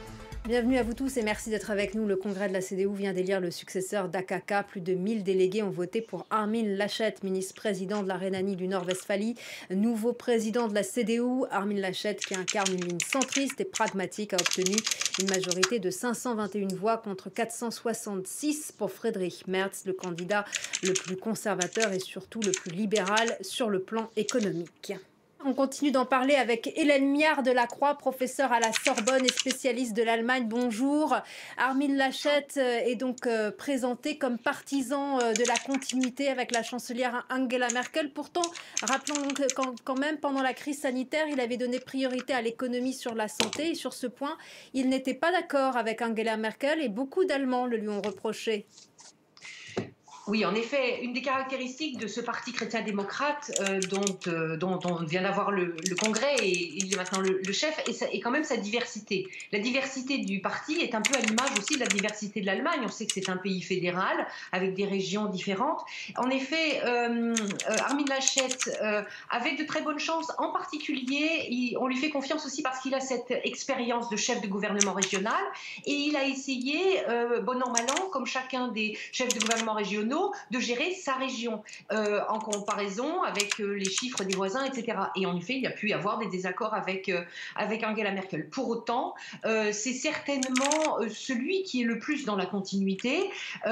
Bienvenue à vous tous et merci d'être avec nous. Le congrès de la C D U vient d'élire le successeur d'A K K. Plus de mille délégués ont voté pour Armin Laschet, ministre-président de la Rhénanie du Nord-Westphalie. Nouveau président de la C D U, Armin Laschet, qui incarne une ligne centriste et pragmatique, a obtenu une majorité de cinq cent vingt et une voix contre quatre cent soixante-six pour Friedrich Merz, le candidat le plus conservateur et surtout le plus libéral sur le plan économique. On continue d'en parler avec Hélène Miard de la Croix, professeure à la Sorbonne et spécialiste de l'Allemagne. Bonjour. Armin Laschet est donc présenté comme partisan de la continuité avec la chancelière Angela Merkel. Pourtant, rappelons que quand même, pendant la crise sanitaire, il avait donné priorité à l'économie sur la santé. Et sur ce point, il n'était pas d'accord avec Angela Merkel et beaucoup d'Allemands le lui ont reproché. Oui, en effet, une des caractéristiques de ce parti chrétien-démocrate euh, dont, euh, dont on vient d'avoir le, le congrès et il est maintenant le, le chef, et, ça, et quand même sa diversité. La diversité du parti est un peu à l'image aussi de la diversité de l'Allemagne. On sait que c'est un pays fédéral avec des régions différentes. En effet, euh, euh, Armin Laschet euh, avait de très bonnes chances. En particulier, il, on lui fait confiance aussi parce qu'il a cette expérience de chef de gouvernement régional et il a essayé, euh, bon an, mal an, comme chacun des chefs de gouvernement régionaux, de gérer sa région euh, en comparaison avec euh, les chiffres des voisins, et cetera. Et en effet, il y a pu y avoir des désaccords avec, euh, avec Angela Merkel. Pour autant, euh, c'est certainement euh, celui qui est le plus dans la continuité.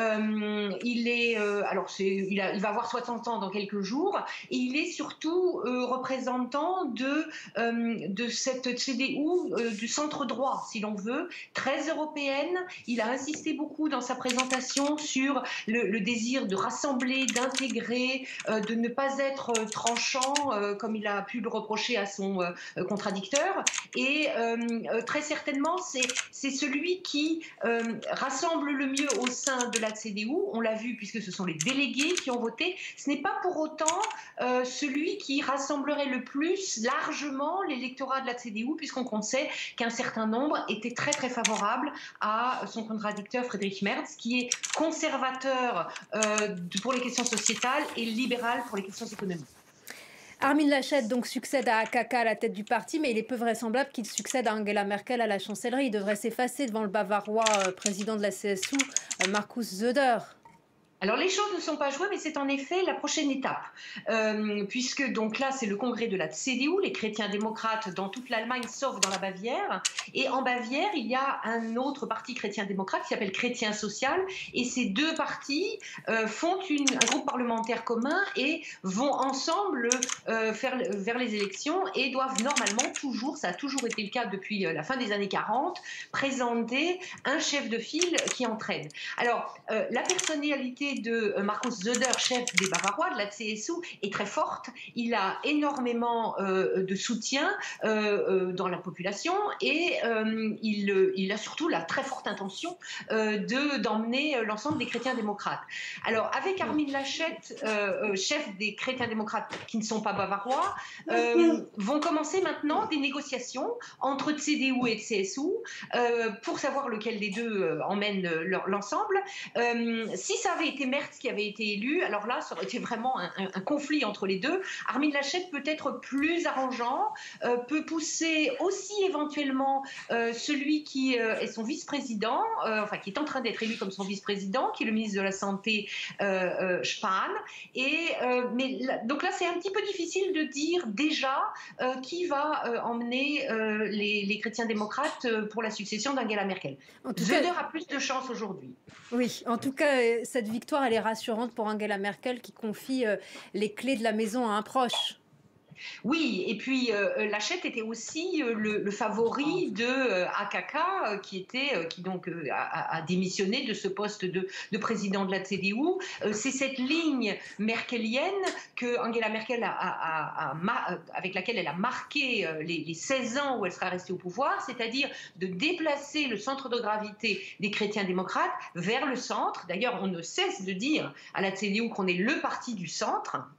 Euh, il est, euh, alors c'est, il, a, il va avoir soixante ans dans quelques jours, et il est surtout euh, représentant de, euh, de cette C D U euh, du centre droit, si l'on veut, très européenne. Il a insisté beaucoup dans sa présentation sur le, le désir de rassembler, d'intégrer, euh, de ne pas être euh, tranchant euh, comme il a pu le reprocher à son euh, contradicteur. Et euh, euh, très certainement, c'est, c'est celui qui euh, rassemble le mieux au sein de la C D U. On l'a vu puisque ce sont les délégués qui ont voté. Ce n'est pas pour autant euh, celui qui rassemblerait le plus largement l'électorat de la C D U, puisqu'on sait qu'un certain nombre était très très favorable à son contradicteur Friedrich Merz, qui est conservateur Euh, pour les questions sociétales et libéral pour les questions économiques. Armin Laschet donc succède à A K K à la tête du parti, mais il est peu vraisemblable qu'il succède à Angela Merkel à la chancellerie. Il devrait s'effacer devant le bavarois euh, président de la C S U, euh, Markus Söder. Alors les choses ne sont pas jouées, mais c'est en effet la prochaine étape, euh, puisque donc là c'est le congrès de la C D U, les chrétiens démocrates dans toute l'Allemagne sauf dans la Bavière, et en Bavière il y a un autre parti chrétien démocrate qui s'appelle Chrétien Social, et ces deux partis euh, font une, un groupe parlementaire commun et vont ensemble euh, faire vers les élections et doivent normalement toujours, ça a toujours été le cas depuis la fin des années quarante, présenter un chef de file qui entraîne. Alors euh, la personnalité de Markus Söder, chef des Bavarois, de la C S U, est très forte. Il a énormément euh, de soutien euh, euh, dans la population et euh, il, il a surtout la très forte intention euh, de, d'emmener l'ensemble des chrétiens démocrates. Alors, avec Armin Laschet, euh, chef des chrétiens démocrates qui ne sont pas bavarois, euh, vont commencer maintenant des négociations entre C D U et C S U euh, pour savoir lequel des deux euh, emmène leur, l'ensemble. Euh, si ça avait été Merz qui avait été élu, alors là, ça aurait été vraiment un, un, un conflit entre les deux. Armin Laschet peut être plus arrangeant, euh, peut pousser aussi éventuellement euh, celui qui euh, est son vice-président, euh, enfin qui est en train d'être élu comme son vice-président, qui est le ministre de la Santé, euh, euh, Spahn. Et, euh, mais là, donc là, c'est un petit peu difficile de dire déjà euh, qui va euh, emmener euh, les, les chrétiens démocrates euh, pour la succession d'Angela Merkel. Söder a plus de chance aujourd'hui. Oui, en tout cas, cette victoire, elle est rassurante pour Angela Merkel qui confie euh, les clés de la maison à un proche. Oui, et puis euh, Laschet était aussi euh, le, le favori de euh, A K K, euh, qui était, euh, qui donc euh, a, a démissionné de ce poste de, de président de la C D U. Euh, c'est cette ligne merkelienne que Angela Merkel a, a, a, a, avec laquelle elle a marqué euh, les, les seize ans où elle sera restée au pouvoir, c'est-à-dire de déplacer le centre de gravité des chrétiens démocrates vers le centre. D'ailleurs, on ne cesse de dire à la C D U qu'on est le parti du centre.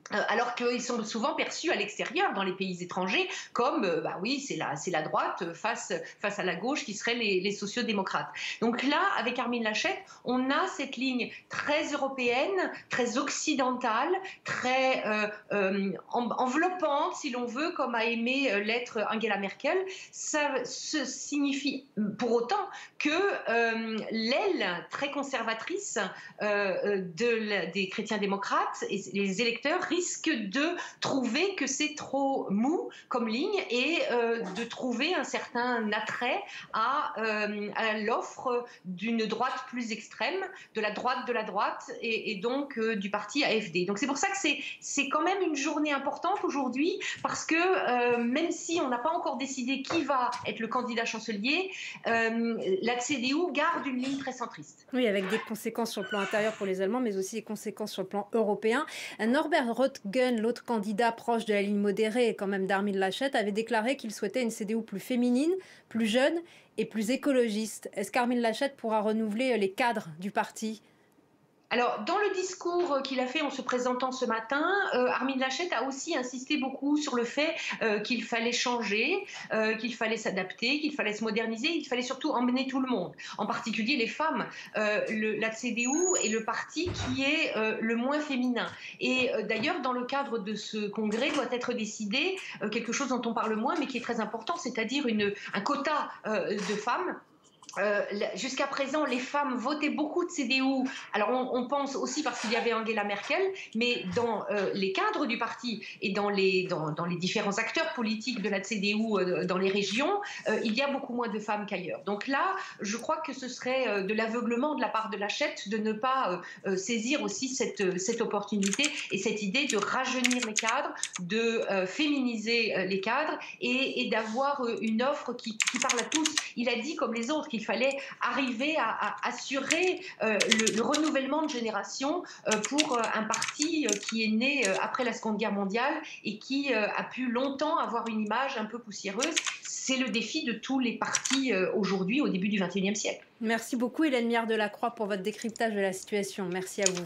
alors qu'ils sont souvent perçus à l'extérieur, dans les pays étrangers, comme, euh, bah oui, c'est la, c'est la droite face, face à la gauche qui seraient les, les sociodémocrates. Donc là, avec Armin Laschet, on a cette ligne très européenne, très occidentale, très euh, euh, enveloppante, si l'on veut, comme a aimé l'être Angela Merkel. Ça ce signifie pour autant que euh, l'aile très conservatrice euh, de la, des chrétiens démocrates et les électeurs risque de trouver que c'est trop mou comme ligne et euh, de trouver un certain attrait à, euh, à l'offre d'une droite plus extrême, de la droite de la droite et, et donc euh, du parti A F D. Donc c'est pour ça que c'est, c'est quand même une journée importante aujourd'hui parce que euh, même si on n'a pas encore décidé qui va être le candidat chancelier, euh, la C D U garde une ligne très centriste. Oui, avec des conséquences sur le plan intérieur pour les Allemands, mais aussi des conséquences sur le plan européen. Norbert Röttgen, l'autre candidat proche de la ligne modérée et quand même d'Armin Laschet, avait déclaré qu'il souhaitait une C D U plus féminine, plus jeune et plus écologiste. Est-ce qu'Armin Laschet pourra renouveler les cadres du parti ? Alors, dans le discours qu'il a fait en se présentant ce matin, euh, Armin Laschet a aussi insisté beaucoup sur le fait euh, qu'il fallait changer, euh, qu'il fallait s'adapter, qu'il fallait se moderniser, il fallait surtout emmener tout le monde, en particulier les femmes. Euh, le, la C D U est le parti qui est euh, le moins féminin. Et euh, d'ailleurs, dans le cadre de ce congrès, doit être décidé euh, quelque chose dont on parle moins, mais qui est très important, c'est-à-dire une, un quota euh, de femmes. Euh, jusqu'à présent, les femmes votaient beaucoup de C D U. Alors, on, on pense aussi parce qu'il y avait Angela Merkel, mais dans euh, les cadres du parti et dans les, dans, dans les différents acteurs politiques de la C D U euh, dans les régions, euh, il y a beaucoup moins de femmes qu'ailleurs. Donc là, je crois que ce serait euh, de l'aveuglement de la part de Laschet de ne pas euh, saisir aussi cette, cette opportunité et cette idée de rajeunir les cadres, de euh, féminiser euh, les cadres et, et d'avoir euh, une offre qui, qui parle à tous. Il a dit, comme les autres, qu'il Il fallait arriver à, à assurer euh, le, le renouvellement de génération euh, pour euh, un parti euh, qui est né euh, après la Seconde Guerre mondiale et qui euh, a pu longtemps avoir une image un peu poussiéreuse. C'est le défi de tous les partis euh, aujourd'hui, au début du vingt et unième siècle. Merci beaucoup Hélène Miard-Delacroix pour votre décryptage de la situation. Merci à vous.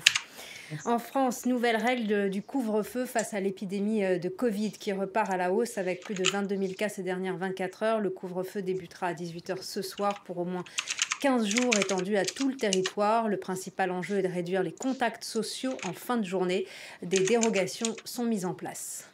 En France, nouvelle règle de, du couvre-feu face à l'épidémie de Covid qui repart à la hausse avec plus de vingt-deux mille cas ces dernières vingt-quatre heures. Le couvre-feu débutera à dix-huit heures ce soir pour au moins quinze jours étendu à tout le territoire. Le principal enjeu est de réduire les contacts sociaux en fin de journée. Des dérogations sont mises en place.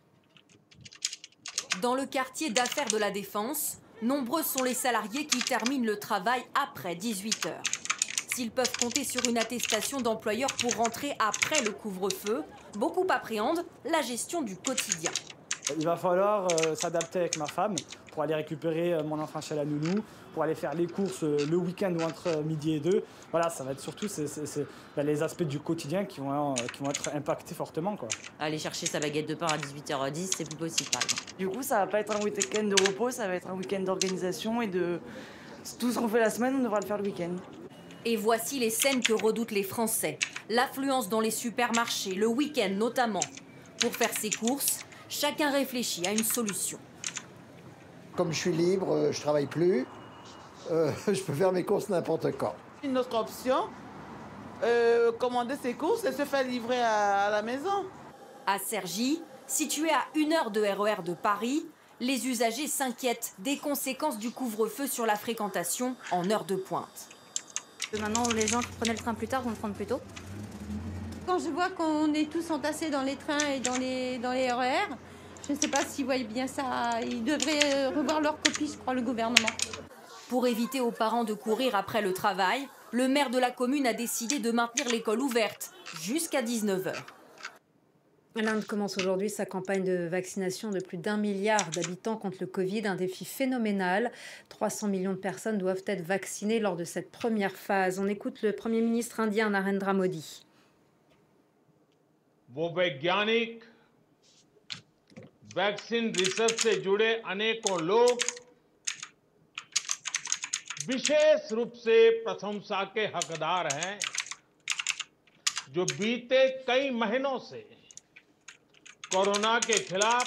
Dans le quartier d'affaires de la Défense, nombreux sont les salariés qui terminent le travail après dix-huit heures. S'ils peuvent compter sur une attestation d'employeur pour rentrer après le couvre-feu, beaucoup appréhendent la gestion du quotidien. Il va falloir euh, s'adapter avec ma femme pour aller récupérer euh, mon enfant chez la nounou, pour aller faire les courses euh, le week-end ou entre euh, midi et deux. Voilà, ça va être surtout c'est, c'est, c'est, ben, les aspects du quotidien qui vont, euh, qui vont être impactés fortement, quoi. Aller chercher sa baguette de pain à dix-huit heures dix, c'est plus possible, par exemple. Du coup, ça va pas être un week-end de repos, ça va être un week-end d'organisation et de... Tout ce qu'on fait la semaine, on devra le faire le week-end. Et voici les scènes que redoutent les Français. L'affluence dans les supermarchés, le week-end notamment. Pour faire ses courses, chacun réfléchit à une solution. Comme je suis libre, je travaille plus, euh, je peux faire mes courses n'importe quand. Une autre option, euh, commander ses courses et se faire livrer à, à la maison. À Cergy, situé à une heure de R E R de Paris, les usagers s'inquiètent des conséquences du couvre-feu sur la fréquentation en heure de pointe. Maintenant, les gens qui prenaient le train plus tard vont le prendre plus tôt. Quand je vois qu'on est tous entassés dans les trains et dans les, dans les R E R, je ne sais pas s'ils voient bien ça. Ils devraient revoir leur copie, je crois, le gouvernement. Pour éviter aux parents de courir après le travail, le maire de la commune a décidé de maintenir l'école ouverte jusqu'à dix-neuf heures. L'Inde commence aujourd'hui sa campagne de vaccination de plus d'un milliard d'habitants contre le Covid, un défi phénoménal. trois cents millions de personnes doivent être vaccinées lors de cette première phase. On écoute le Premier ministre indien Narendra Modi. वो वैज्ञानिक vaccine research से जुड़े अनेकों लोग विशेष रूप से प्रशंसा के हकदार हैं, जो बीते कई महीनों से कोरोना के खिलाफ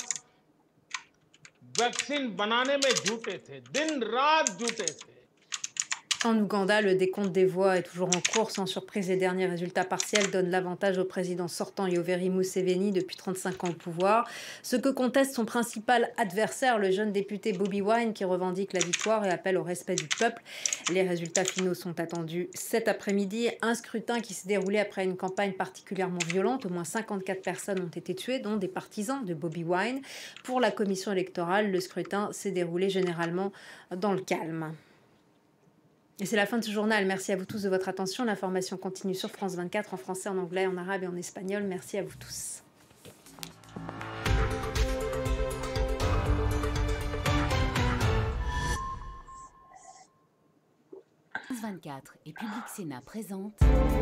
वैक्सीन बनाने में जुटे थे, दिन रात जुटे थे। En Ouganda, le décompte des voix est toujours en cours. Sans surprise, les derniers résultats partiels donnent l'avantage au président sortant Yoweri Museveni depuis trente-cinq ans au pouvoir. Ce que conteste son principal adversaire, le jeune député Bobi Wine, qui revendique la victoire et appelle au respect du peuple. Les résultats finaux sont attendus cet après-midi. Un scrutin qui s'est déroulé après une campagne particulièrement violente. Au moins cinquante-quatre personnes ont été tuées, dont des partisans de Bobi Wine. Pour la commission électorale, le scrutin s'est déroulé généralement dans le calme. Et c'est la fin de ce journal. Merci à vous tous de votre attention. L'information continue sur France vingt-quatre en français, en anglais, en arabe et en espagnol. Merci à vous tous. France vingt-quatre et Public Sénat présente.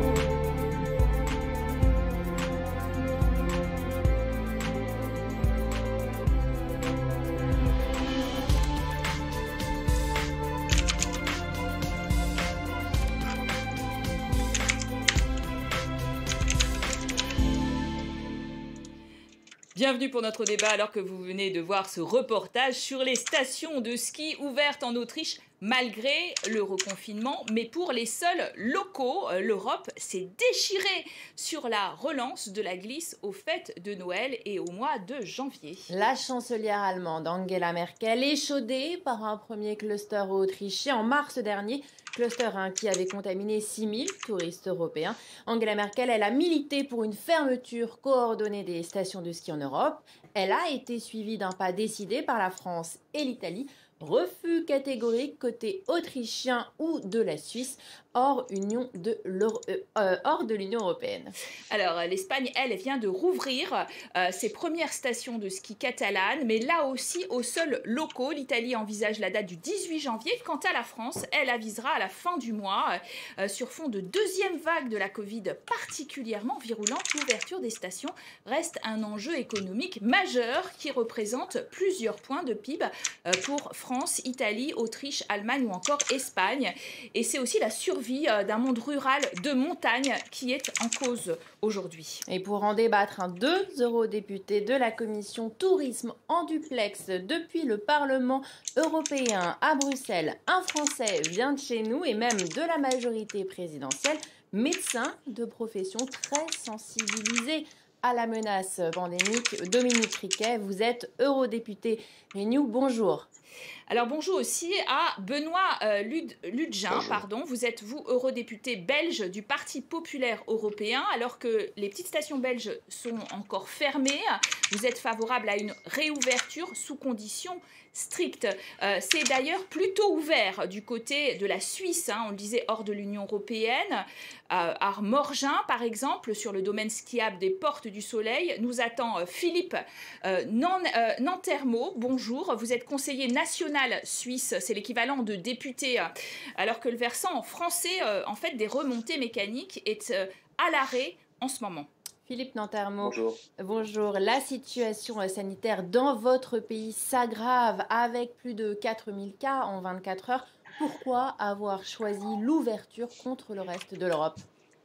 Bienvenue pour notre débat alors que vous venez de voir ce reportage sur les stations de ski ouvertes en Autriche malgré le reconfinement. Mais pour les seuls locaux, l'Europe s'est déchirée sur la relance de la glisse aux fêtes de Noël et au mois de janvier. La chancelière allemande Angela Merkel est échaudée par un premier cluster autrichien en mars dernier. Cluster hein, qui avait contaminé six mille touristes européens. Angela Merkel, elle a milité pour une fermeture coordonnée des stations de ski en Europe. Elle a été suivie d'un pas décidé par la France et l'Italie. Refus catégorique côté autrichien ou de la Suisse, hors, Union de euh, hors de l'Union européenne. Alors, l'Espagne, elle, vient de rouvrir euh, ses premières stations de ski catalanes, mais là aussi aux seuls locaux. L'Italie envisage la date du dix-huit janvier. Quant à la France, elle avisera à la fin du mois, euh, sur fond de deuxième vague de la Covid particulièrement virulente. L'ouverture des stations reste un enjeu économique majeur qui représente plusieurs points de P I B euh, pour France, Italie, Autriche, Allemagne ou encore Espagne. Et c'est aussi la survie d'un monde rural de montagne qui est en cause aujourd'hui. Et pour en débattre, un deux eurodéputés de la commission tourisme en duplex depuis le Parlement européen à Bruxelles. Un Français vient de chez nous et même de la majorité présidentielle, médecin de profession très sensibilisé à la menace pandémique. Dominique Riquet, vous êtes eurodéputé Renew, bonjour. Alors bonjour aussi à Benoît euh, Lud Ludgin, pardon. Vous êtes, vous, eurodéputé belge du Parti populaire européen. Alors que les petites stations belges sont encore fermées, vous êtes favorable à une réouverture sous conditions strictes. Euh, c'est d'ailleurs plutôt ouvert du côté de la Suisse, hein, on le disait, hors de l'Union européenne. Euh, à Morgin, par exemple, sur le domaine skiable des Portes du Soleil, nous attend euh, Philippe euh, Nantermo. Bonjour, vous êtes conseiller national suisse, c'est l'équivalent de député, euh, alors que le versant français, euh, en fait, des remontées mécaniques est euh, à l'arrêt en ce moment. Philippe Nantermo, bonjour. Bonjour. La situation sanitaire dans votre pays s'aggrave avec plus de quatre mille cas en vingt-quatre heures. Pourquoi avoir choisi l'ouverture contre le reste de l'Europe ?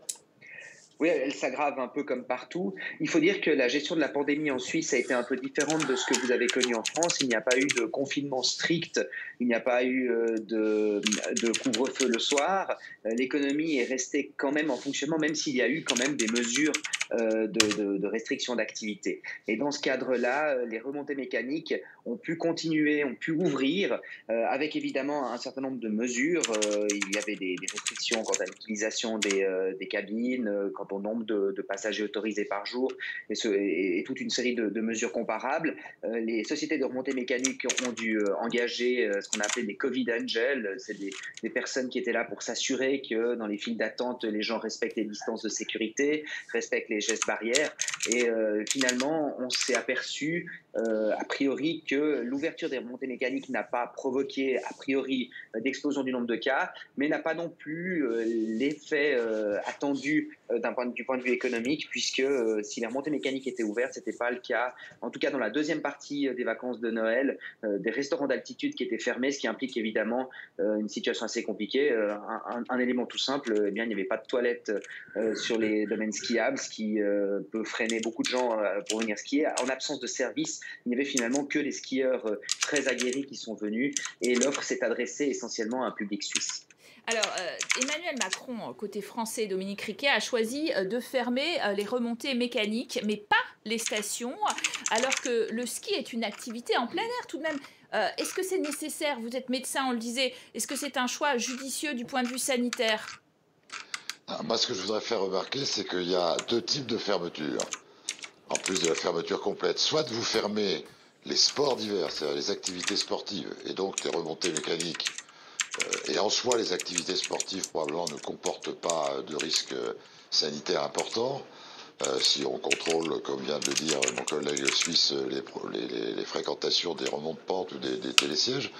Oui, elle s'aggrave un peu comme partout. Il faut dire que la gestion de la pandémie en Suisse a été un peu différente de ce que vous avez connu en France. Il n'y a pas eu de confinement strict, il n'y a pas eu de, de couvre-feu le soir. L'économie est restée quand même en fonctionnement, même s'il y a eu quand même des mesures de, de, de restriction d'activité. Et dans ce cadre-là, les remontées mécaniques ont pu continuer, ont pu ouvrir, avec évidemment un certain nombre de mesures. Il y avait des, des restrictions quant à l'utilisation des, des cabines, quant au nombre de, de passagers autorisés par jour et, ce, et, et toute une série de, de mesures comparables. Euh, les sociétés de remontée mécanique ont dû euh, engager euh, ce qu'on appelle des Covid Angels. C'est des, des personnes qui étaient là pour s'assurer que dans les files d'attente, les gens respectent les distances de sécurité, respectent les gestes barrières. Et euh, finalement, on s'est aperçu euh, a priori que l'ouverture des remontées mécaniques n'a pas provoqué a priori d'explosion du nombre de cas, mais n'a pas non plus euh, l'effet euh, attendu euh, d'un point de, du point de vue économique, puisque euh, si les remontées mécaniques étaient ouvertes, ce n'était pas le cas, en tout cas dans la deuxième partie des vacances de Noël, euh, des restaurants d'altitude qui étaient fermés, ce qui implique évidemment euh, une situation assez compliquée. Euh, un, un, un élément tout simple, eh bien, il n'y avait pas de toilettes euh, sur les domaines skiables, ce qui euh, peut freiner beaucoup de gens euh, pour venir skier. En absence de service, il n'y avait finalement que les skieurs euh, très aguerris qui sont venus, et l'offre s'est adressée essentiellement à un public suisse. Alors, euh, Emmanuel Macron, côté français, Dominique Riquet, a choisi de fermer euh, les remontées mécaniques, mais pas les stations, alors que le ski est une activité en plein air tout de même. Euh, est-ce que c'est nécessaire? Vous êtes médecin, on le disait. Est-ce que c'est un choix judicieux du point de vue sanitaire? Ah, moi, ce que je voudrais faire remarquer, c'est qu'il y a deux types de fermeture, en plus de la fermeture complète. Soit vous fermez les sports d'hiver, c'est-à-dire les activités sportives, et donc les remontées mécaniques. Euh, et en soi, les activités sportives probablement ne comportent pas de risques sanitaires importants. Euh, si on contrôle, comme vient de le dire mon collègue suisse, les, les, les fréquentations des remontes pentes ou des, des télésièges,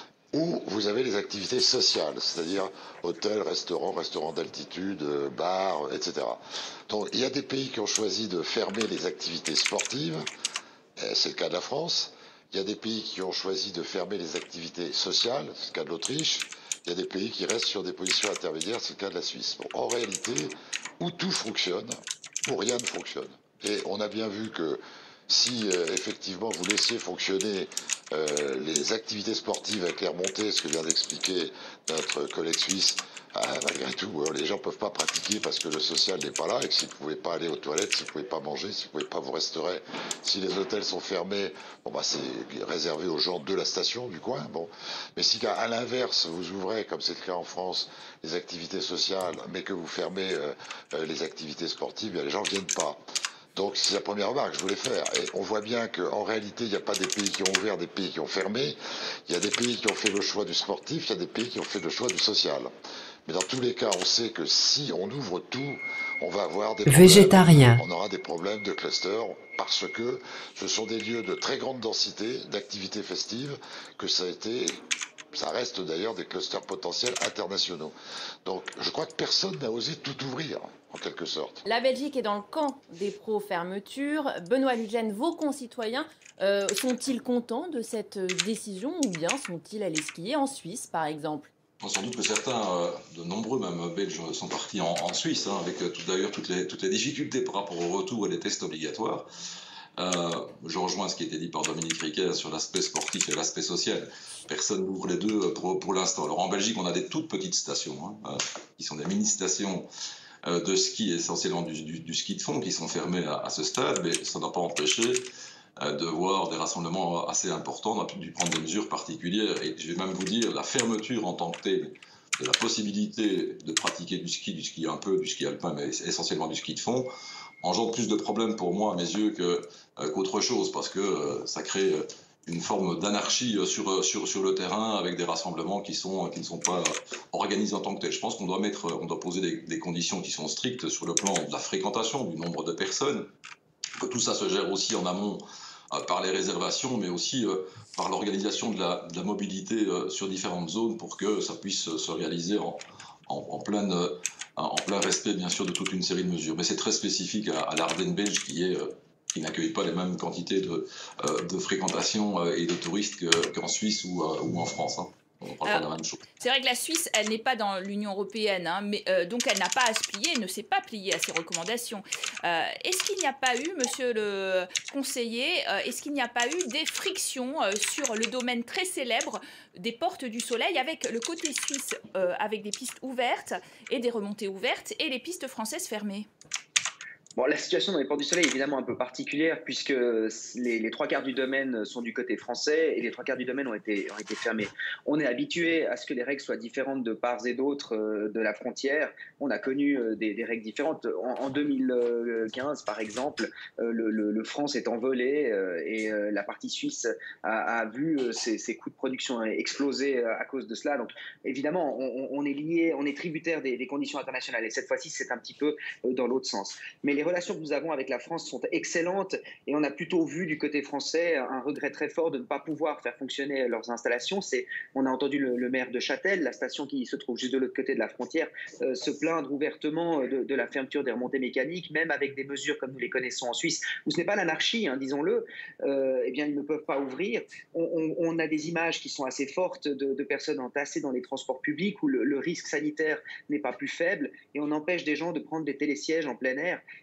ou vous avez les activités sociales, c'est-à-dire hôtels, restaurants, restaurants d'altitude, bars, et cetera. Donc il y a des pays qui ont choisi de fermer les activités sportives, c'est le cas de la France. Il y a des pays qui ont choisi de fermer les activités sociales, c'est le cas de l'Autriche. Il y a des pays qui restent sur des positions intermédiaires, c'est le cas de la Suisse. Bon, en réalité, où tout fonctionne, où rien ne fonctionne. Et on a bien vu que si euh, effectivement vous laissiez fonctionner euh, les activités sportives avec les remontées, ce que vient d'expliquer notre collègue suisse, euh, malgré tout, les gens ne peuvent pas pratiquer parce que le social n'est pas là, et que si vous ne pouvez pas aller aux toilettes, si vous ne pouvez pas manger, si vous ne pouvez pas vous restaurer, si les hôtels sont fermés, bon bah c'est réservé aux gens de la station du coin. Bon, mais si à l'inverse vous ouvrez, comme c'est le cas en France, les activités sociales, mais que vous fermez euh, euh, les activités sportives, bien, les gens ne viennent pas. Donc c'est la première remarque que je voulais faire. Et on voit bien qu'en réalité, il n'y a pas des pays qui ont ouvert, des pays qui ont fermé. Il y a des pays qui ont fait le choix du sportif, il y a des pays qui ont fait le choix du social. Mais dans tous les cas, on sait que si on ouvre tout, on va avoir des problèmes. Végétarien. On aura des problèmes de cluster parce que ce sont des lieux de très grande densité, d'activités festives, que ça a été... Ça reste d'ailleurs des clusters potentiels internationaux. Donc je crois que personne n'a osé tout ouvrir, en quelque sorte. La Belgique est dans le camp des pro-fermetures. Benoît Ludgen, vos concitoyens euh, sont-ils contents de cette décision ou bien sont-ils allés skier en Suisse, par exemple? Sans doute que certains, euh, de nombreux même Belges, sont partis en, en Suisse, hein, avec euh, tout, d'ailleurs toutes les, toutes les difficultés par rapport au retour et les tests obligatoires. Euh, je rejoins ce qui a été dit par Dominique Riquet sur l'aspect sportif et l'aspect social. Personne n'ouvre les deux pour, pour l'instant. Alors en Belgique, on a des toutes petites stations, hein, euh, qui sont des mini-stations euh, de ski, essentiellement du, du, du ski de fond, qui sont fermées à, à ce stade, mais ça n'a pas empêché euh, de voir des rassemblements assez importants. On a dû prendre des mesures particulières. Et je vais même vous dire, la fermeture en tant que telle, de la possibilité de pratiquer du ski, du ski un peu, du ski alpin, mais essentiellement du ski de fond, engendre plus de problèmes pour moi, à mes yeux, que, euh, qu'autre chose, parce que euh, ça crée euh, une forme d'anarchie euh, sur, sur, sur le terrain, avec des rassemblements qui, sont, qui ne sont pas organisés en tant que tels. Je pense qu'on doit, mettre, on doit poser des, des conditions qui sont strictes sur le plan de la fréquentation, du nombre de personnes, que tout ça se gère aussi en amont euh, par les réservations, mais aussi euh, par l'organisation de la, de la mobilité euh, sur différentes zones pour que ça puisse se réaliser en, en, en pleine... Euh, en plein respect, bien sûr, de toute une série de mesures. Mais c'est très spécifique à, à l'Ardenne belge qui, est, euh, qui n'accueille pas les mêmes quantités de, euh, de fréquentation euh, et de touristes que, qu'en Suisse ou, euh, ou en France. Hein. On parle pas de la même chose. C'est vrai que la Suisse, elle n'est pas dans l'Union européenne, hein, mais, euh, donc elle n'a pas à se plier, elle ne s'est pas pliée à ces recommandations. Euh, est-ce qu'il n'y a pas eu, monsieur le conseiller, euh, est-ce qu'il n'y a pas eu des frictions euh, sur le domaine très célèbre des Portes du Soleil, avec le côté suisse, euh, avec des pistes ouvertes et des remontées ouvertes, et les pistes françaises fermées? Bon, la situation dans les Portes du Soleil est évidemment un peu particulière puisque les, les trois quarts du domaine sont du côté français et les trois quarts du domaine ont été, ont été fermés. On est habitué à ce que les règles soient différentes de part et d'autre euh, de la frontière. On a connu euh, des, des règles différentes. En, en deux mille quinze, par exemple, euh, le, le, le franc s'est envolé euh, et euh, la partie suisse a, a vu euh, ses, ses coûts de production exploser euh, à cause de cela. Donc évidemment, on, on est lié, on est tributaire des, des conditions internationales et cette fois-ci, c'est un petit peu euh, dans l'autre sens. Mais les Les relations que nous avons avec la France sont excellentes et on a plutôt vu du côté français un regret très fort de ne pas pouvoir faire fonctionner leurs installations. C'est, on a entendu le, le maire de Châtel, la station qui se trouve juste de l'autre côté de la frontière, euh, se plaindre ouvertement de, de la fermeture des remontées mécaniques, même avec des mesures comme nous les connaissons en Suisse, où ce n'est pas l'anarchie, hein, disons-le, euh, eh bien ils ne peuvent pas ouvrir. On, on, on a des images qui sont assez fortes de, de personnes entassées dans les transports publics où le, le risque sanitaire n'est pas plus faible et on empêche des gens de prendre des télésièges en plein air.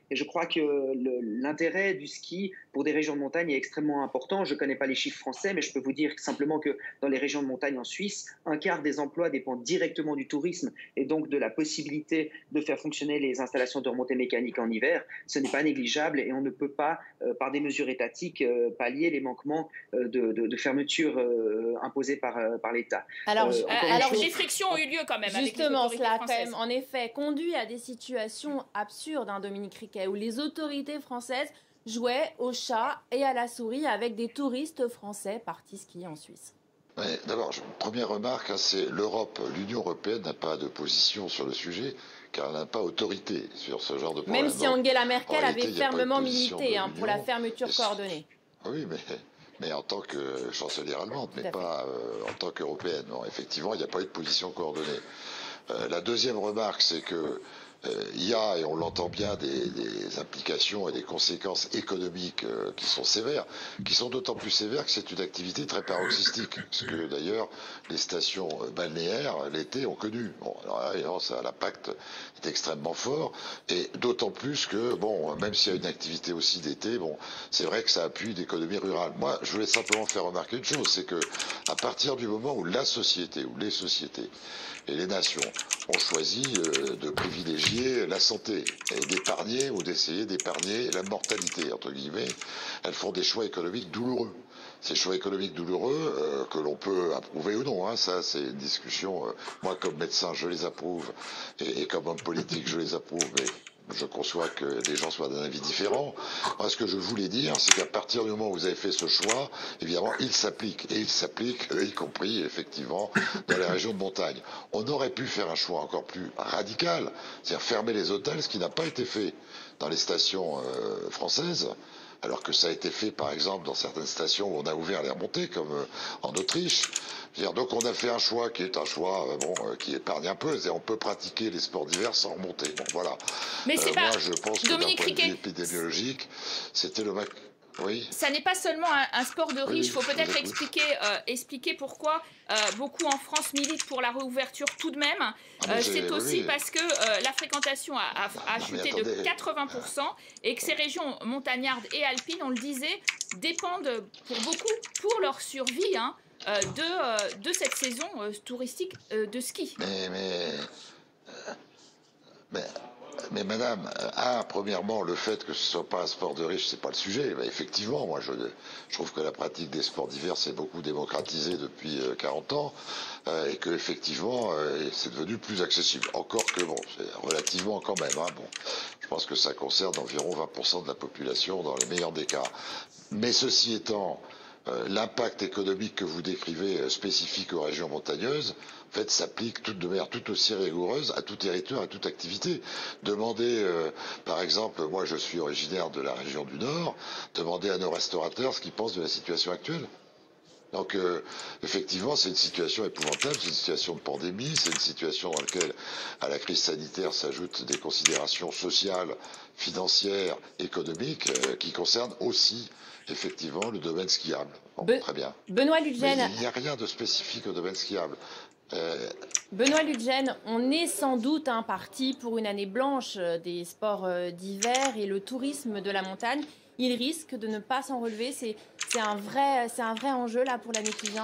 Et je crois que l'intérêt du ski pour des régions de montagne est extrêmement important. Je ne connais pas les chiffres français, mais je peux vous dire simplement que dans les régions de montagne en Suisse, un quart des emplois dépendent directement du tourisme et donc de la possibilité de faire fonctionner les installations de remontée mécanique en hiver. Ce n'est pas négligeable et on ne peut pas, euh, par des mesures étatiques, euh, pallier les manquements euh, de, de, de fermeture euh, imposés par, euh, par l'État. Alors, Euh, je- encore une Alors chose- des frictions ont eu lieu quand même avec les Justement, autorités cela a quand françaises. même, en effet, conduit à des situations absurdes, hein, Dominique Riquet, où les autorités françaises jouaient au chat et à la souris avec des touristes français partis skier en Suisse. Ouais, D'abord, je- première remarque, hein, c'est l'Europe, l'Union européenne n'a pas de position sur le sujet, car elle n'a pas autorité sur ce genre de problème. Même si Donc, Angela en Merkel réalité, avait il n'y a pas de fermement position milité de hein, pour la l'Union. fermeture Et- coordonnée. Oui, mais, mais en tant que chancelière allemande, Tout à mais fait. pas euh, en tant qu'européenne. Bon, effectivement, il n'y a pas eu de position coordonnée. Euh, la deuxième remarque, c'est que euh, il y a, et on l'entend bien, des, des implications et des conséquences économiques euh, qui sont sévères, qui sont d'autant plus sévères que c'est une activité très paroxystique, ce que d'ailleurs les stations euh, balnéaires l'été ont connu. Bon, alors là, évidemment, ça, l'impact est extrêmement fort, et d'autant plus que, bon, même s'il y a une activité aussi d'été, bon, c'est vrai que ça appuie l'économie rurale. Moi, je voulais simplement faire remarquer une chose, c'est que à partir du moment où la société, ou les sociétés, et les nations ont choisi euh, de privilégier la santé et d'épargner ou d'essayer d'épargner la mortalité, entre guillemets, elles font des choix économiques douloureux. Ces choix économiques douloureux, euh, que l'on peut approuver ou non, hein, ça c'est une discussion, euh, moi comme médecin je les approuve, et, et comme homme politique je les approuve, mais je conçois que les gens soient d'un avis différent. Moi, ce que je voulais dire, c'est qu'à partir du moment où vous avez fait ce choix, évidemment, il s'applique. Et il s'applique, euh, y compris, effectivement, dans les régions de montagne. On aurait pu faire un choix encore plus radical, c'est-à-dire fermer les hôtels, ce qui n'a pas été fait dans les stations euh, françaises, alors que ça a été fait, par exemple, dans certaines stations où on a ouvert les remontées, comme euh, en Autriche. Je veux dire, donc on a fait un choix qui est un choix euh, bon, euh, qui épargne un peu, c'est-à-dire on peut pratiquer les sports d'hiver sans remonter. Bon, voilà. Mais c'est Euh, pas- Moi, je pense que d'un Dominique point de vue Riquet, épidémiologique, c'était le... mac- Oui. ça n'est pas seulement un, un sport de Oui, riches. Il faut je vous peut-être écoute. expliquer, euh, expliquer pourquoi euh, beaucoup en France militent pour la réouverture tout de même. Ah, mais Euh, j'ai- c'est oui, aussi oui. parce que euh, la fréquentation a, a- a Non, mais chuté attendez. de quatre-vingts pour cent et que ces régions montagnardes et alpines, on le disait, dépendent pour beaucoup, pour leur survie, hein, euh, de, euh, de cette saison euh, touristique euh, de ski. Mais, mais, euh, mais, mais madame, euh, un, premièrement, le fait que ce soit pas un sport de riche, c'est pas le sujet. Ben, effectivement, moi, je, je trouve que la pratique des sports d'hiver s'est beaucoup démocratisée depuis euh, quarante ans, euh, et que effectivement, euh, c'est devenu plus accessible. Encore que bon, c'est relativement quand même. Hein, bon, je pense que ça concerne environ vingt pour cent de la population dans les meilleurs des cas. Mais ceci étant, euh, l'impact économique que vous décrivez, euh, spécifique aux régions montagneuses, en fait, s'applique tout de manière tout aussi rigoureuse à tout territoire, à toute activité. Demandez, euh, par exemple, moi je suis originaire de la région du Nord, demandez à nos restaurateurs ce qu'ils pensent de la situation actuelle. Donc, euh, effectivement, c'est une situation épouvantable, c'est une situation de pandémie, c'est une situation dans laquelle, à la crise sanitaire, s'ajoutent des considérations sociales, financières, économiques, euh, qui concernent aussi, effectivement, le domaine skiable. Bon, Be- très bien. Benoît Mais Ludgen, il n'y a rien de spécifique au domaine skiable. Euh, Benoît Ludgen, on est sans doute un parti pour une année blanche euh, des sports euh, d'hiver et le tourisme de la montagne. Il risque de ne pas s'en relever. C'est c'est un vrai, c'est un vrai enjeu là pour l'année qui vient.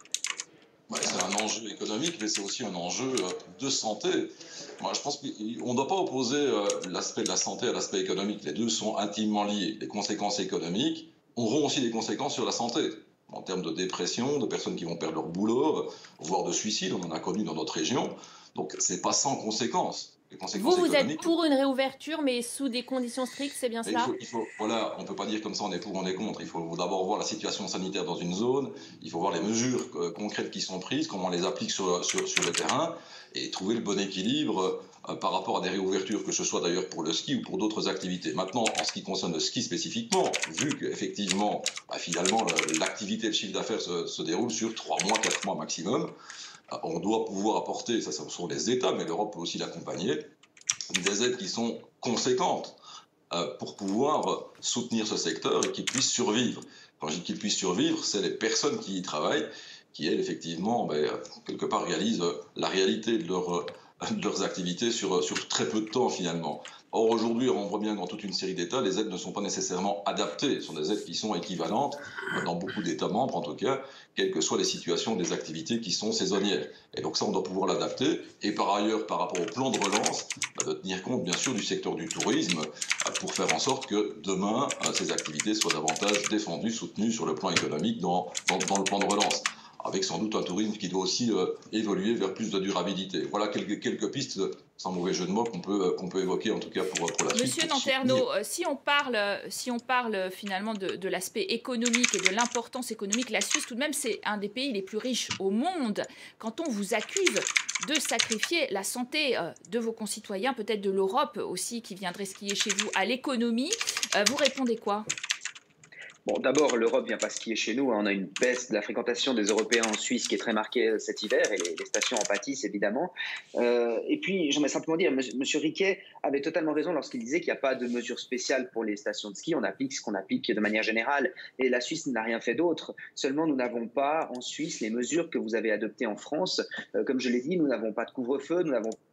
Ouais, c'est un enjeu économique, mais c'est aussi un enjeu euh, de santé. Moi, je pense qu'on ne doit pas opposer euh, l'aspect de la santé à l'aspect économique. Les deux sont intimement liés. Les conséquences économiques auront aussi des conséquences sur la santé, en termes de dépression, de personnes qui vont perdre leur boulot, voire de suicide, on en a connu dans notre région. Donc, c'est pas sans conséquences. Les conséquences Vous, vous êtes économiques, pour une réouverture, mais sous des conditions strictes, c'est bien mais cela? il faut, il faut- voilà, on ne peut pas dire comme ça on est pour, on est contre. Il faut d'abord voir la situation sanitaire dans une zone, il faut voir les mesures euh, concrètes qui sont prises, comment on les applique sur, sur, sur le terrain, et trouver le bon équilibre euh, par rapport à des réouvertures, que ce soit d'ailleurs pour le ski ou pour d'autres activités. Maintenant, en ce qui concerne le ski spécifiquement, vu qu'effectivement, bah, finalement, le- l'activité, le chiffre d'affaires se, se déroule sur trois mois, quatre mois maximum, euh, on doit pouvoir apporter, ça ce sont les États, mais l'Europe peut aussi l'accompagner, des aides qui sont conséquentes euh, pour pouvoir euh, soutenir ce secteur et qu'il puisse survivre. Quand je dis qu'il puisse survivre, c'est les personnes qui y travaillent, qui elles, effectivement, ben, quelque part réalisent euh, la réalité de leur, de leurs activités sur, sur très peu de temps finalement. Or aujourd'hui, on voit bien que dans toute une série d'États, les aides ne sont pas nécessairement adaptées. Ce sont des aides qui sont équivalentes, dans beaucoup d'États membres en tout cas, quelles que soient les situations des activités qui sont saisonnières. Et donc ça, on doit pouvoir l'adapter. Et par ailleurs, par rapport au plan de relance, de tenir compte bien sûr du secteur du tourisme pour faire en sorte que demain, ces activités soient davantage défendues, soutenues sur le plan économique dans, dans, dans le plan de relance, avec sans doute un tourisme qui doit aussi euh, évoluer vers plus de durabilité. Voilà quelques, quelques pistes, sans mauvais jeu de mots, qu'on peut, qu'on peut évoquer en tout cas pour, pour la suite. Monsieur Nanterno, si on parle, si on parle finalement de, de l'aspect économique et de l'importance économique, la Suisse tout de même c'est un des pays les plus riches au monde. Quand on vous accuse de sacrifier la santé de vos concitoyens, peut-être de l'Europe aussi qui viendrait skier chez vous, à l'économie, vous répondez quoi ? Bon, d'abord, l'Europe ne vient pas skier chez nous. On a une baisse de la fréquentation des Européens en Suisse qui est très marquée cet hiver et les, les stations en pâtissent évidemment. Euh, et puis, j'aimerais simplement dire, M. Riquet avait totalement raison lorsqu'il disait qu'il n'y a pas de mesures spéciales pour les stations de ski. On applique ce qu'on applique de manière générale et la Suisse n'a rien fait d'autre. Seulement, nous n'avons pas en Suisse les mesures que vous avez adoptées en France. Euh, comme je l'ai dit, nous n'avons pas de couvre-feu, nous n'avons